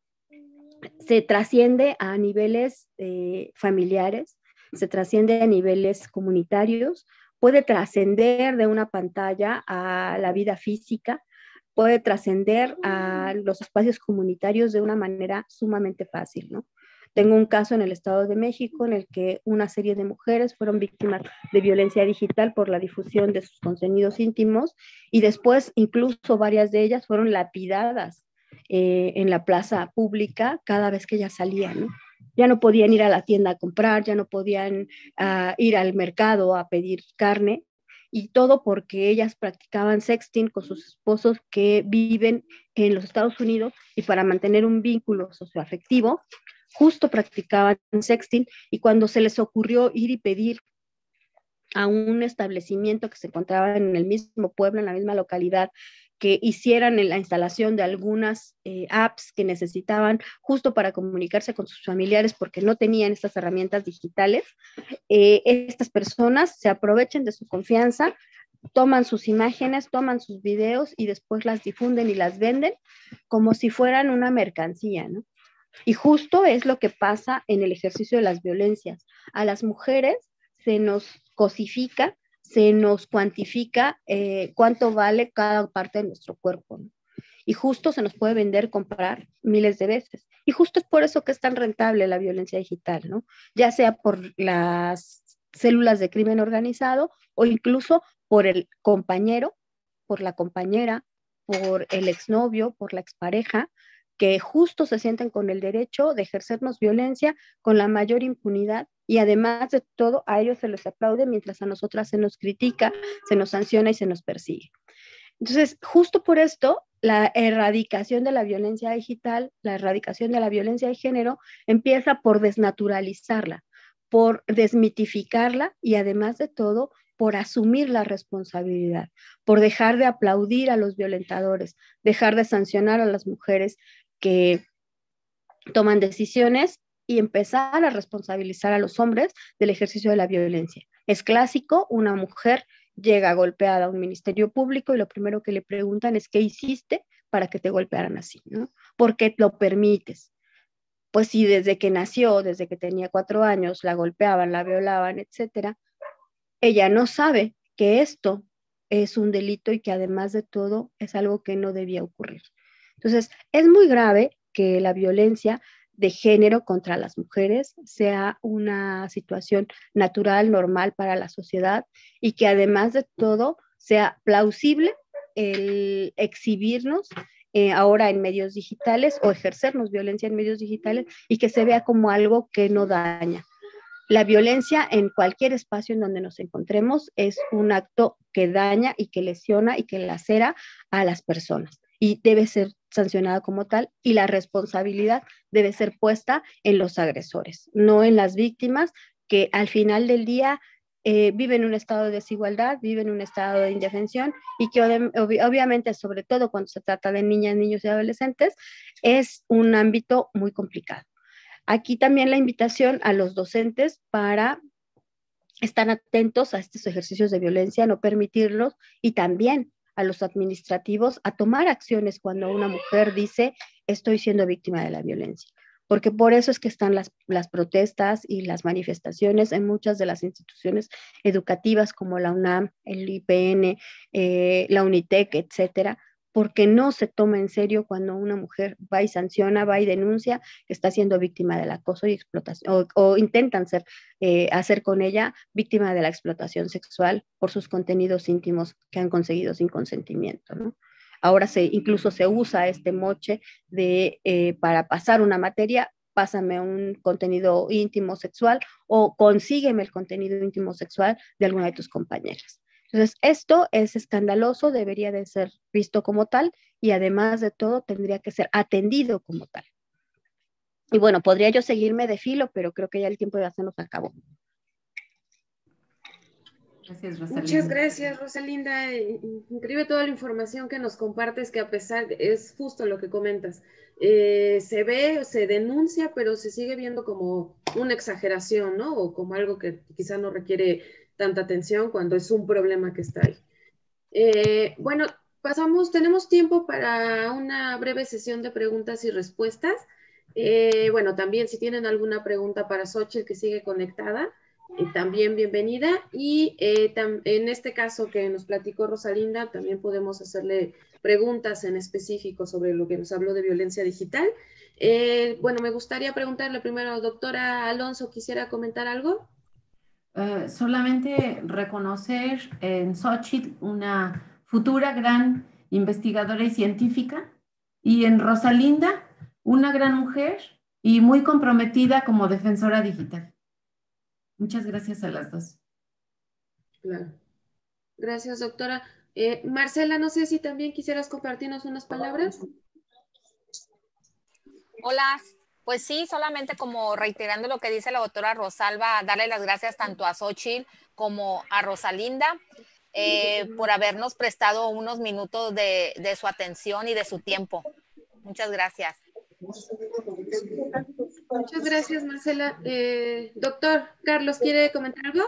se trasciende a niveles familiares, se trasciende a niveles comunitarios, puede trascender de una pantalla a la vida física, puede trascender a los espacios comunitarios de una manera sumamente fácil, ¿no? Tengo un caso en el Estado de México en el que una serie de mujeres fueron víctimas de violencia digital por la difusión de sus contenidos íntimos y después incluso varias de ellas fueron lapidadas en la plaza pública cada vez que ellas salían, ¿no? Ya no podían ir a la tienda a comprar, ya no podían ir al mercado a pedir carne, y todo porque ellas practicaban sexting con sus esposos que viven en los Estados Unidos, y para mantener un vínculo socioafectivo justo practicaban sexting, y cuando se les ocurrió ir y pedir a un establecimiento que se encontraba en el mismo pueblo, en la misma localidad, que hicieran la instalación de algunas apps que necesitaban justo para comunicarse con sus familiares porque no tenían estas herramientas digitales, estas personas se aprovechan de su confianza, toman sus imágenes, toman sus videos y después las difunden y las venden como si fueran una mercancía, ¿no? Y justo es lo que pasa en el ejercicio de las violencias. A las mujeres se nos cosifica, se nos cuantifica cuánto vale cada parte de nuestro cuerpo, ¿no? Y justo se nos puede vender, comprar miles de veces. Y justo es por eso que es tan rentable la violencia digital, ¿no? Ya sea por las células de crimen organizado o incluso por el compañero, por la compañera, por el exnovio, por la expareja, que justo se sienten con el derecho de ejercernos violencia con la mayor impunidad, y además de todo a ellos se les aplaude mientras a nosotras se nos critica, se nos sanciona y se nos persigue. Entonces, justo por esto, la erradicación de la violencia digital, la erradicación de la violencia de género empieza por desnaturalizarla, por desmitificarla y además de todo, por asumir la responsabilidad, por dejar de aplaudir a los violentadores, dejar de sancionar a las mujeres que toman decisiones y empezar a responsabilizar a los hombres del ejercicio de la violencia. Es clásico una mujer llega golpeada a un ministerio público y lo primero que le preguntan es ¿qué hiciste para que te golpearan así? ¿No? ¿Por qué lo permites? Pues si desde que nació, desde que tenía 4 años, la golpeaban, la violaban, etcétera, ella no sabe que esto es un delito y que además de todo es algo que no debía ocurrir. Entonces, es muy grave que la violencia de género contra las mujeres sea una situación natural, normal para la sociedad y que además de todo sea plausible el exhibirnos ahora en medios digitales o ejercernos violencia en medios digitales y que se vea como algo que no daña. La violencia en cualquier espacio en donde nos encontremos es un acto que daña y que lesiona y que lacera a las personas y debe ser sancionada como tal y la responsabilidad debe ser puesta en los agresores, no en las víctimas que al final del día viven un estado de desigualdad, viven un estado de indefensión y que obviamente, sobre todo cuando se trata de niñas, niños y adolescentes, es un ámbito muy complicado. Aquí también la invitación a los docentes para estar atentos a estos ejercicios de violencia, no permitirlos, y también a los administrativos a tomar acciones cuando una mujer dice estoy siendo víctima de la violencia. Porque por eso es que están las protestas y las manifestaciones en muchas de las instituciones educativas como la UNAM, el IPN, la UNITEC, etcétera, porque no se toma en serio cuando una mujer va y sanciona, va y denuncia que está siendo víctima del acoso y explotación, o intentan hacer con ella víctima de la explotación sexual por sus contenidos íntimos que han conseguido sin consentimiento, ¿no? Ahora incluso se usa este moche para pasar una materia, pásame un contenido íntimo sexual o consígueme el contenido íntimo sexual de alguna de tus compañeras. Entonces, esto es escandaloso, debería de ser visto como tal y además de todo tendría que ser atendido como tal. Y bueno, podría yo seguirme de filo, pero creo que ya el tiempo ya se nos acabó. Gracias, Rosalinda. Muchas gracias, Rosalinda. Increíble toda la información que nos compartes, que a pesar, es justo lo que comentas, se ve, se denuncia, pero se sigue viendo como una exageración, ¿no? O como algo que quizá no requiere tanta atención cuando es un problema que está ahí. Bueno, tenemos tiempo para una breve sesión de preguntas y respuestas. Bueno, también si tienen alguna pregunta para Xochitl que sigue conectada, también bienvenida. Y en este caso que nos platicó Rosalinda, también podemos hacerle preguntas en específico sobre lo que nos habló de violencia digital. Bueno, me gustaría preguntarle primero, doctora Alonso, ¿quisiera comentar algo? Solamente reconocer en Xochitl una futura gran investigadora y científica, y en Rosalinda una gran mujer y muy comprometida como defensora digital. Muchas gracias a las dos. Claro. Gracias, doctora. Marcela, no sé si también quisieras compartirnos unas palabras. Hola, pues sí, solamente como reiterando lo que dice la doctora Rosalba, darle las gracias tanto a Xochitl como a Rosalinda por habernos prestado unos minutos de su atención y de su tiempo. Muchas gracias. Muchas gracias, Marcela. Doctor Carlos, ¿quiere comentar algo?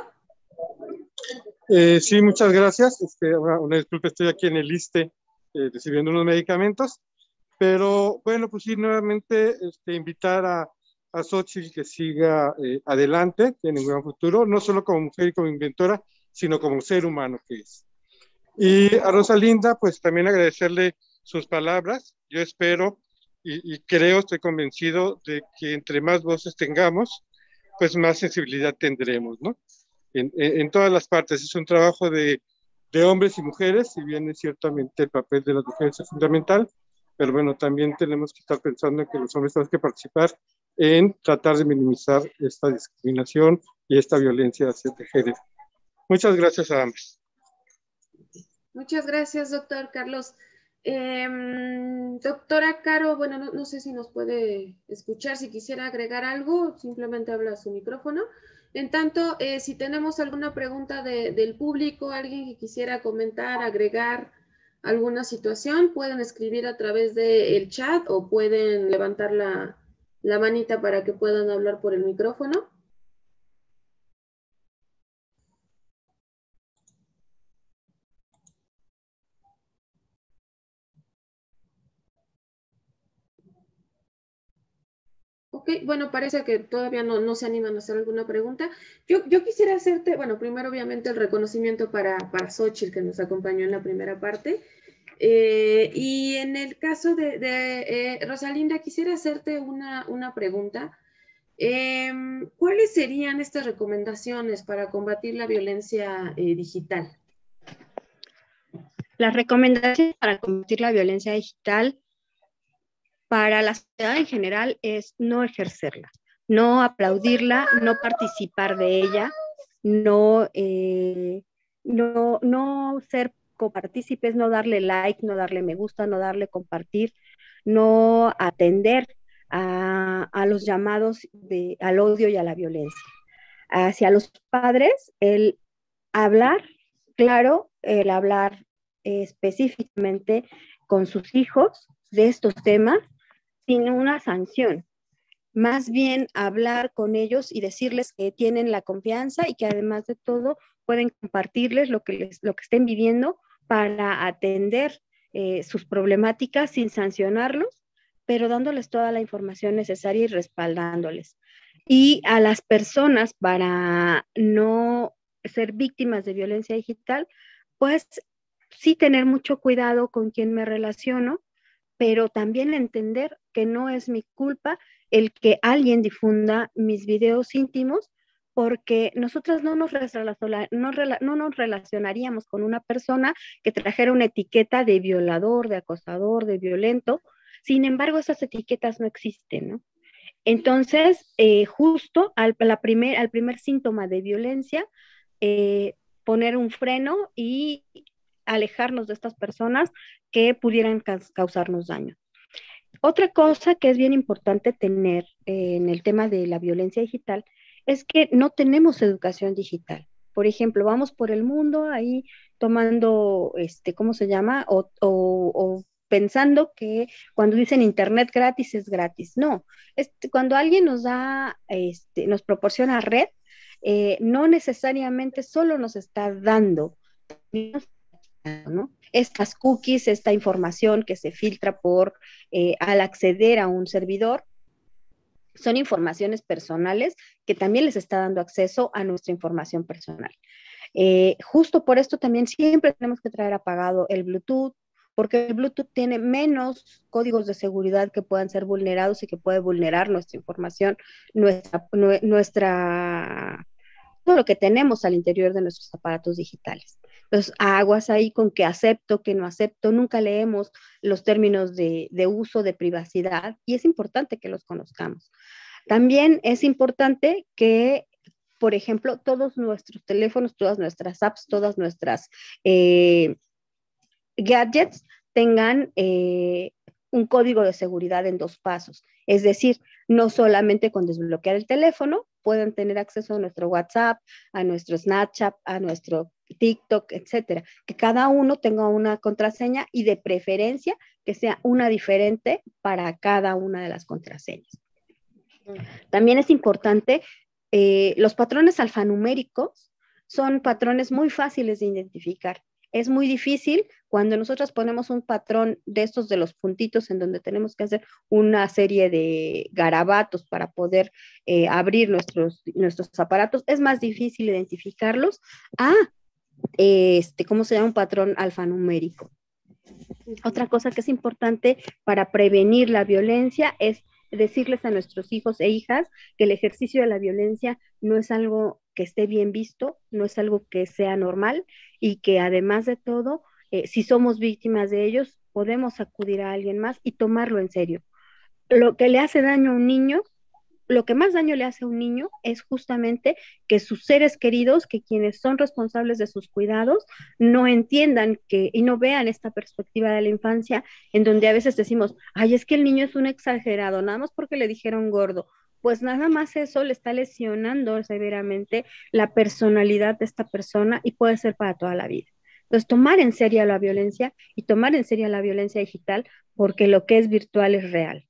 Sí, muchas gracias. Una disculpa, estoy aquí en el ISSSTE recibiendo unos medicamentos, pero bueno, pues sí, nuevamente invitar a Xochitl que siga adelante, tiene un gran futuro, no solo como mujer y como inventora, sino como ser humano que es. Y a Rosalinda, pues también agradecerle sus palabras. Yo espero y creo, estoy convencido de que entre más voces tengamos, pues más sensibilidad tendremos, ¿no? En todas las partes. Es un trabajo de hombres y mujeres, si bien ciertamente el papel de las mujeres es fundamental, pero bueno, también tenemos que estar pensando en que los hombres tenemos que participar en tratar de minimizar esta discriminación y esta violencia hacia el género. Muchas gracias a ambos. Muchas gracias, doctor Carlos. Doctora Caro, bueno, no sé si nos puede escuchar, si quisiera agregar algo, simplemente habla a su micrófono. En tanto, si tenemos alguna pregunta del público, alguien que quisiera comentar, agregar alguna situación, pueden escribir a través del chat o pueden levantar la manita para que puedan hablar por el micrófono. Ok, bueno, parece que todavía no se animan a hacer alguna pregunta. Yo quisiera hacerte, bueno, primero obviamente el reconocimiento para Xochitl, que nos acompañó en la primera parte. Y en el caso de Rosalinda, quisiera hacerte una pregunta. ¿Cuáles serían estas recomendaciones para combatir la violencia digital? Las recomendaciones para combatir la violencia digital para la sociedad en general es no ejercerla, no aplaudirla, no participar de ella, no ser copartícipes, no darle like, no darle me gusta, no darle compartir, no atender a los llamados al odio y a la violencia. Hacia los padres, el hablar, claro, el hablar específicamente con sus hijos de estos temas sin una sanción. Más bien hablar con ellos y decirles que tienen la confianza y que además de todo pueden compartirles lo que estén viviendo para atender sus problemáticas sin sancionarlos, pero dándoles toda la información necesaria y respaldándoles. Y a las personas, para no ser víctimas de violencia digital, pues sí tener mucho cuidado con quién me relaciono, pero también entender que no es mi culpa el que alguien difunda mis videos íntimos, porque nosotras no nos relacionaríamos con una persona que trajera una etiqueta de violador, de acosador, de violento. Sin embargo, esas etiquetas no existen, ¿no? Entonces, justo al primer síntoma de violencia, poner un freno y alejarnos de estas personas que pudieran causarnos daño. Otra cosa que es bien importante tener en el tema de la violencia digital es que no tenemos educación digital. Por ejemplo, vamos por el mundo ahí tomando, ¿cómo se llama? O pensando que cuando dicen internet gratis es gratis. No, cuando alguien nos da, nos proporciona red, no necesariamente solo nos está dando, ¿no? Estas cookies, esta información que se filtra al acceder a un servidor, son informaciones personales que también les está dando acceso a nuestra información personal. Justo por esto también siempre tenemos que traer apagado el Bluetooth, porque el Bluetooth tiene menos códigos de seguridad que puedan ser vulnerados y que puede vulnerar nuestra información, todo lo que tenemos al interior de nuestros aparatos digitales. Entonces, aguas ahí con que acepto, que no acepto, nunca leemos los términos de uso, de privacidad, y es importante que los conozcamos. También es importante que, por ejemplo, todos nuestros teléfonos, todas nuestras apps, todas nuestras gadgets tengan un código de seguridad en 2 pasos. Es decir, no solamente con desbloquear el teléfono pueden tener acceso a nuestro WhatsApp, a nuestro Snapchat, a nuestro TikTok, etcétera. Que cada uno tenga una contraseña y de preferencia que sea una diferente para cada una de las contraseñas. También es importante, los patrones alfanuméricos son patrones muy fáciles de identificar. Es muy difícil cuando nosotros ponemos un patrón de estos de los puntitos en donde tenemos que hacer una serie de garabatos para poder abrir nuestros aparatos. Es más difícil identificarlos ¿cómo se llama? Un patrón alfanumérico. Otra cosa que es importante para prevenir la violencia es decirles a nuestros hijos e hijas que el ejercicio de la violencia no es algo que esté bien visto, no es algo que sea normal y que además de todo, si somos víctimas de ellos, podemos acudir a alguien más y tomarlo en serio. Lo que le hace daño a un niño, lo que más daño le hace a un niño es justamente que sus seres queridos, que quienes son responsables de sus cuidados, no entiendan y no vean esta perspectiva de la infancia, en donde a veces decimos, ay, es que el niño es un exagerado, nada más porque le dijeron gordo. Pues nada más eso le está lesionando severamente la personalidad de esta persona y puede ser para toda la vida. Entonces, tomar en serio la violencia y tomar en serio la violencia digital, porque lo que es virtual es real.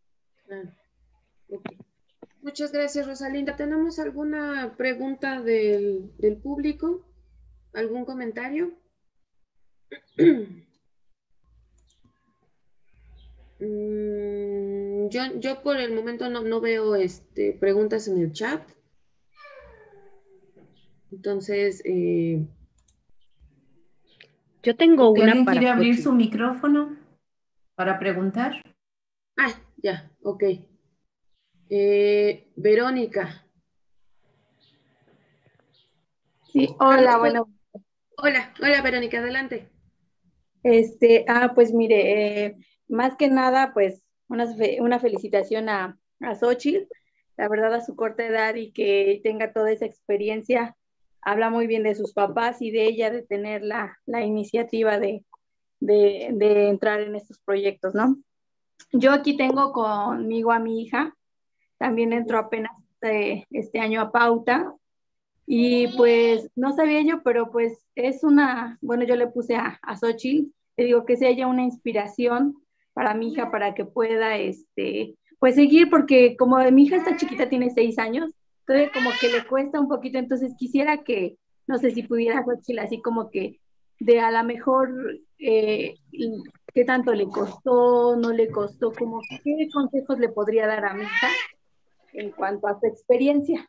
Okay. Muchas gracias, Rosalinda. ¿Tenemos alguna pregunta del público? ¿Algún comentario? Yo por el momento no veo preguntas en el chat. Entonces, Yo tengo ¿o que una alguien para quiere abrir Xochitl. su micrófono para preguntar? ya, ok. Verónica. Sí, hola, Carlos, bueno, hola Verónica, adelante. pues mire, más que nada, pues una felicitación a Xochitl, la verdad a su corta edad y que tenga toda esa experiencia, habla muy bien de sus papás y de ella de tener la iniciativa de entrar en estos proyectos, ¿no? Yo aquí tengo conmigo a mi hija, también entró apenas este año a Pauta. Y pues no sabía yo, pero pues bueno, yo le puse a Xochitl, le digo que sea ella una inspiración para mi hija, para que pueda, pues seguir, porque como mi hija está chiquita, tiene 6 años, entonces como que le cuesta un poquito, entonces quisiera que, no sé si pudiera Xochitl, así como que de a lo mejor, qué tanto le costó, no le costó, como qué consejos le podría dar a mi hija en cuanto a su experiencia.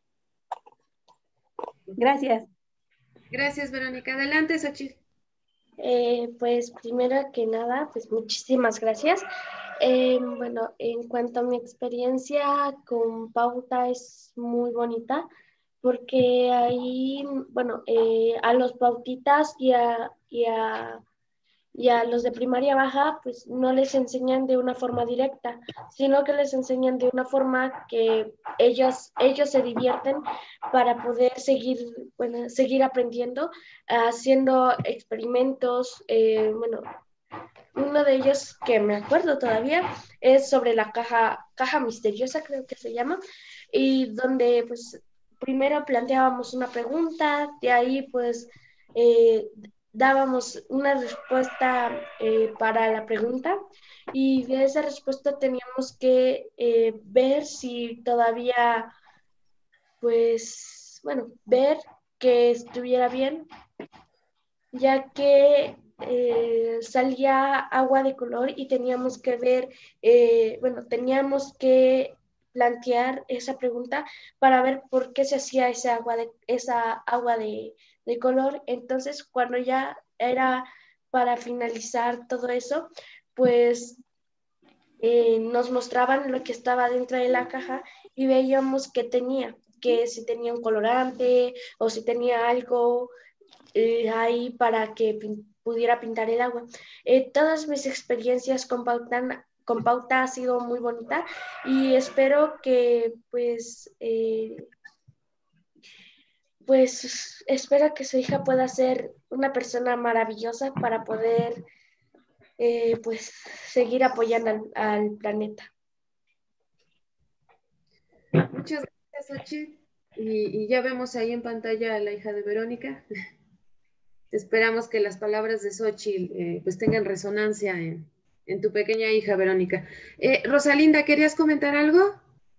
Gracias. Gracias, Verónica. Adelante, Xochitl. Pues primero que nada, pues muchísimas gracias. Bueno, en cuanto a mi experiencia con Pauta es muy bonita porque ahí, bueno, a los pautitas y a los de primaria baja, pues no les enseñan de una forma directa, sino que les enseñan de una forma que ellos se divierten para poder seguir, bueno, seguir aprendiendo, haciendo experimentos. Bueno, uno de ellos que me acuerdo todavía es sobre la caja misteriosa, creo que se llama, y donde pues primero planteábamos una pregunta, de ahí pues dábamos una respuesta para la pregunta y de esa respuesta teníamos que ver si todavía, pues, bueno, ver que estuviera bien, ya que salía agua de color y teníamos que ver, bueno, teníamos que plantear esa pregunta para ver por qué se hacía esa agua de color. Entonces, cuando ya era para finalizar todo eso, pues nos mostraban lo que estaba dentro de la caja y veíamos que si tenía un colorante o si tenía algo ahí para que pudiera pintar el agua. Todas mis experiencias con Pauta ha sido muy bonita y espero que pues espero que su hija pueda ser una persona maravillosa para poder pues seguir apoyando al planeta. Muchas gracias, Xochitl. Y ya vemos ahí en pantalla a la hija de Verónica. Esperamos que las palabras de Xochitl pues tengan resonancia en tu pequeña hija, Verónica. Rosalinda, ¿querías comentar algo?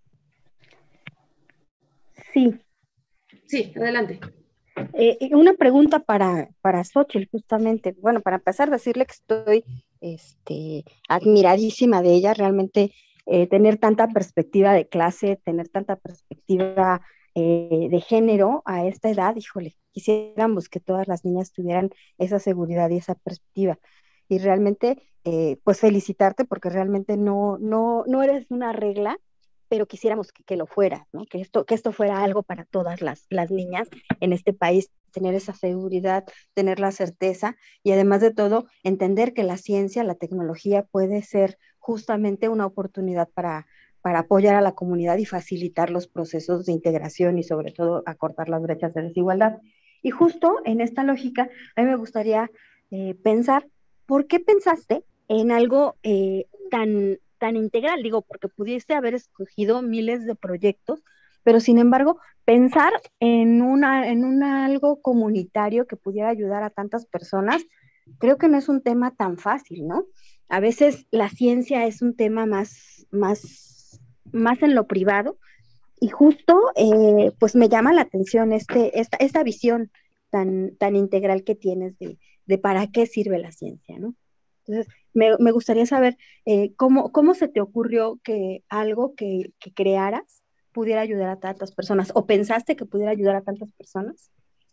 Sí. Sí, adelante. Una pregunta para Xochitl, justamente. Bueno, para empezar, decirle que estoy admiradísima de ella, realmente tener tanta perspectiva de clase, tener tanta perspectiva de género a esta edad, híjole, quisiéramos que todas las niñas tuvieran esa seguridad y esa perspectiva. Y realmente, pues felicitarte porque realmente no eres una regla, pero quisiéramos que lo fuera, ¿no? Que esto fuera algo para todas las niñas en este país, tener esa seguridad, tener la certeza y además de todo, entender que la ciencia, la tecnología puede ser justamente una oportunidad para apoyar a la comunidad y facilitar los procesos de integración y sobre todo acortar las brechas de desigualdad. Y justo en esta lógica, a mí me gustaría pensar, ¿por qué pensaste en algo tan integral? Digo, porque pudiese haber escogido miles de proyectos, pero sin embargo, pensar en algo comunitario que pudiera ayudar a tantas personas, creo que no es un tema tan fácil, ¿no? A veces la ciencia es un tema más en lo privado y justo pues me llama la atención esta visión tan integral que tienes de para qué sirve la ciencia, ¿no? Entonces, me gustaría saber cómo se te ocurrió que algo que crearas pudiera ayudar a tantas personas, o pensaste que pudiera ayudar a tantas personas.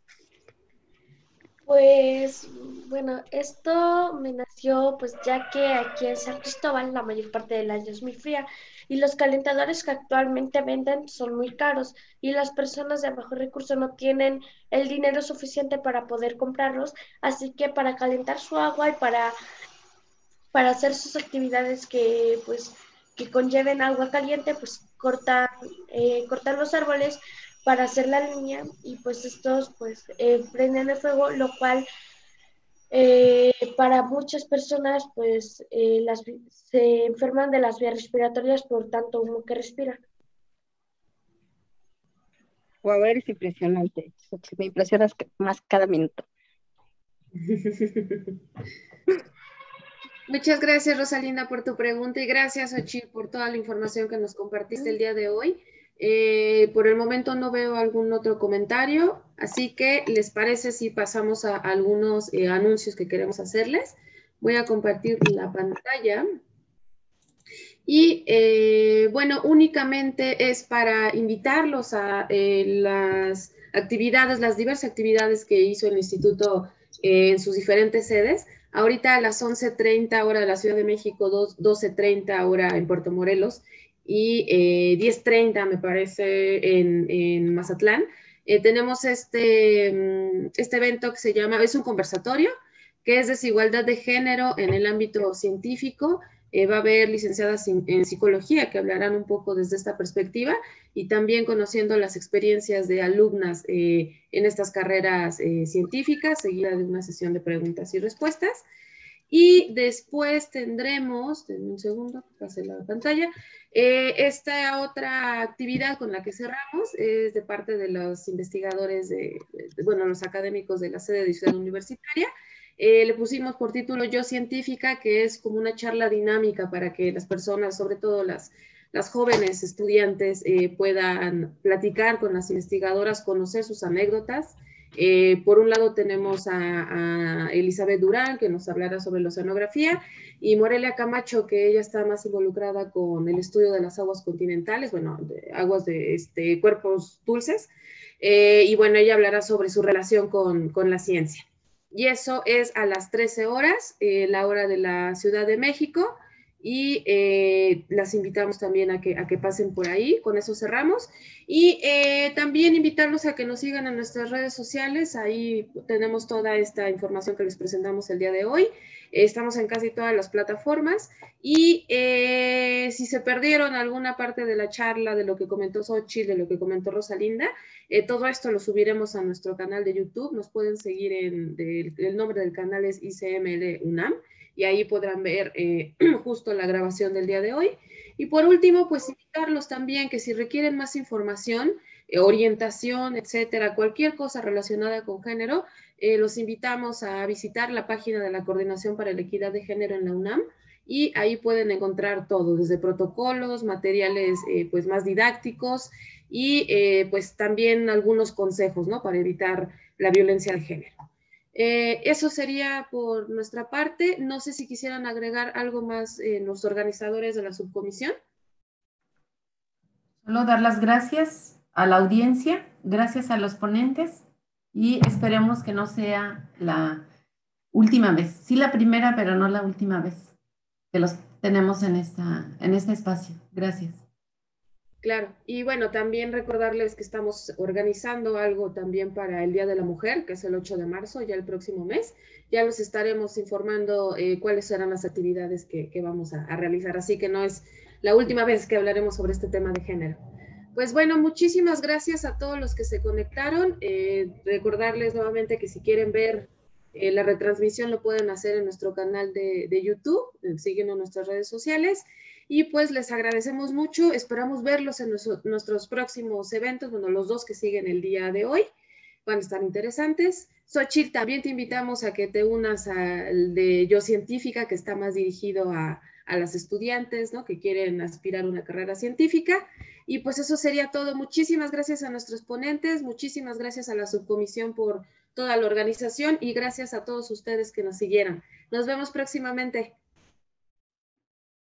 Pues bueno, esto me nació pues ya que aquí en San Cristóbal la mayor parte del año es muy fría y los calentadores que actualmente venden son muy caros y las personas de bajo recurso no tienen el dinero suficiente para poder comprarlos, así que para calentar su agua y para hacer sus actividades que conlleven agua caliente, pues cortan los árboles para hacer la leña y pues estos prenden el fuego, lo cual para muchas personas se enferman de las vías respiratorias por tanto humo que respiran. Wow, eres impresionante. Me impresionas más cada minuto. Muchas gracias, Rosalinda, por tu pregunta y gracias, Xochitl, por toda la información que nos compartiste el día de hoy. Por el momento no veo algún otro comentario, así que ¿les parece si pasamos a algunos anuncios que queremos hacerles? Voy a compartir la pantalla. Y bueno, únicamente es para invitarlos a las actividades, las diversas actividades que hizo el instituto en sus diferentes sedes. Ahorita a las 11:30 hora de la Ciudad de México, 12:30 hora en Puerto Morelos y 10:30 me parece en Mazatlán. Tenemos este evento que se llama, es un conversatorio, que es desigualdad de género en el ámbito científico. Va a haber licenciadas en psicología que hablarán un poco desde esta perspectiva y también conociendo las experiencias de alumnas en estas carreras científicas, seguida de una sesión de preguntas y respuestas. Y después tendremos, denme un segundo, pase la pantalla, esta otra actividad con la que cerramos es de parte de los investigadores, bueno, los académicos de la sede de Ciudad Universitaria. Le pusimos por título Yo Científica, que es como una charla dinámica para que las personas, sobre todo las jóvenes estudiantes, puedan platicar con las investigadoras, conocer sus anécdotas. Por un lado tenemos a Elizabeth Durán, que nos hablará sobre la oceanografía, y Morelia Camacho, que ella está más involucrada con el estudio de las aguas continentales, bueno, de aguas de cuerpos dulces, y bueno, ella hablará sobre su relación con la ciencia. Y eso es a las 13 horas, la hora de la Ciudad de México, y las invitamos también a que pasen por ahí. Con eso cerramos. Y también invitarlos a que nos sigan en nuestras redes sociales. Ahí tenemos toda esta información que les presentamos el día de hoy. Estamos en casi todas las plataformas. Y si se perdieron alguna parte de la charla, de lo que comentó Xochitl, de lo que comentó Rosalinda, todo esto lo subiremos a nuestro canal de YouTube. Nos pueden seguir el nombre del canal es ICML UNAM. Y ahí podrán ver justo la grabación del día de hoy. Y por último, pues invitarlos también que si requieren más información, orientación, etcétera, cualquier cosa relacionada con género, los invitamos a visitar la página de la Coordinación para la Equidad de Género en la UNAM y ahí pueden encontrar todo, desde protocolos, materiales pues más didácticos y pues también algunos consejos, ¿no? Para evitar la violencia de género. Eso sería por nuestra parte. No sé si quisieran agregar algo más los organizadores de la subcomisión. Solo dar las gracias a la audiencia, gracias a los ponentes y esperemos que no sea la última vez. Sí la primera, pero no la última vez que los tenemos en este espacio. Gracias. Claro, y bueno, también recordarles que estamos organizando algo también para el Día de la Mujer, que es el 8 de marzo, ya el próximo mes. Ya los estaremos informando cuáles serán las actividades que vamos a realizar, así que no es la última vez que hablaremos sobre este tema de género. Pues bueno, muchísimas gracias a todos los que se conectaron. Recordarles nuevamente que si quieren ver la retransmisión lo pueden hacer en nuestro canal de YouTube, síguenos en nuestras redes sociales. Y pues les agradecemos mucho, esperamos verlos en nuestros próximos eventos, bueno, los dos que siguen el día de hoy, van a estar interesantes. Xochitl, también te invitamos a que te unas al de Yo Científica, que está más dirigido a las estudiantes, ¿no? Que quieren aspirar a una carrera científica. Y pues eso sería todo. Muchísimas gracias a nuestros ponentes, muchísimas gracias a la subcomisión por toda la organización y gracias a todos ustedes que nos siguieron. Nos vemos próximamente.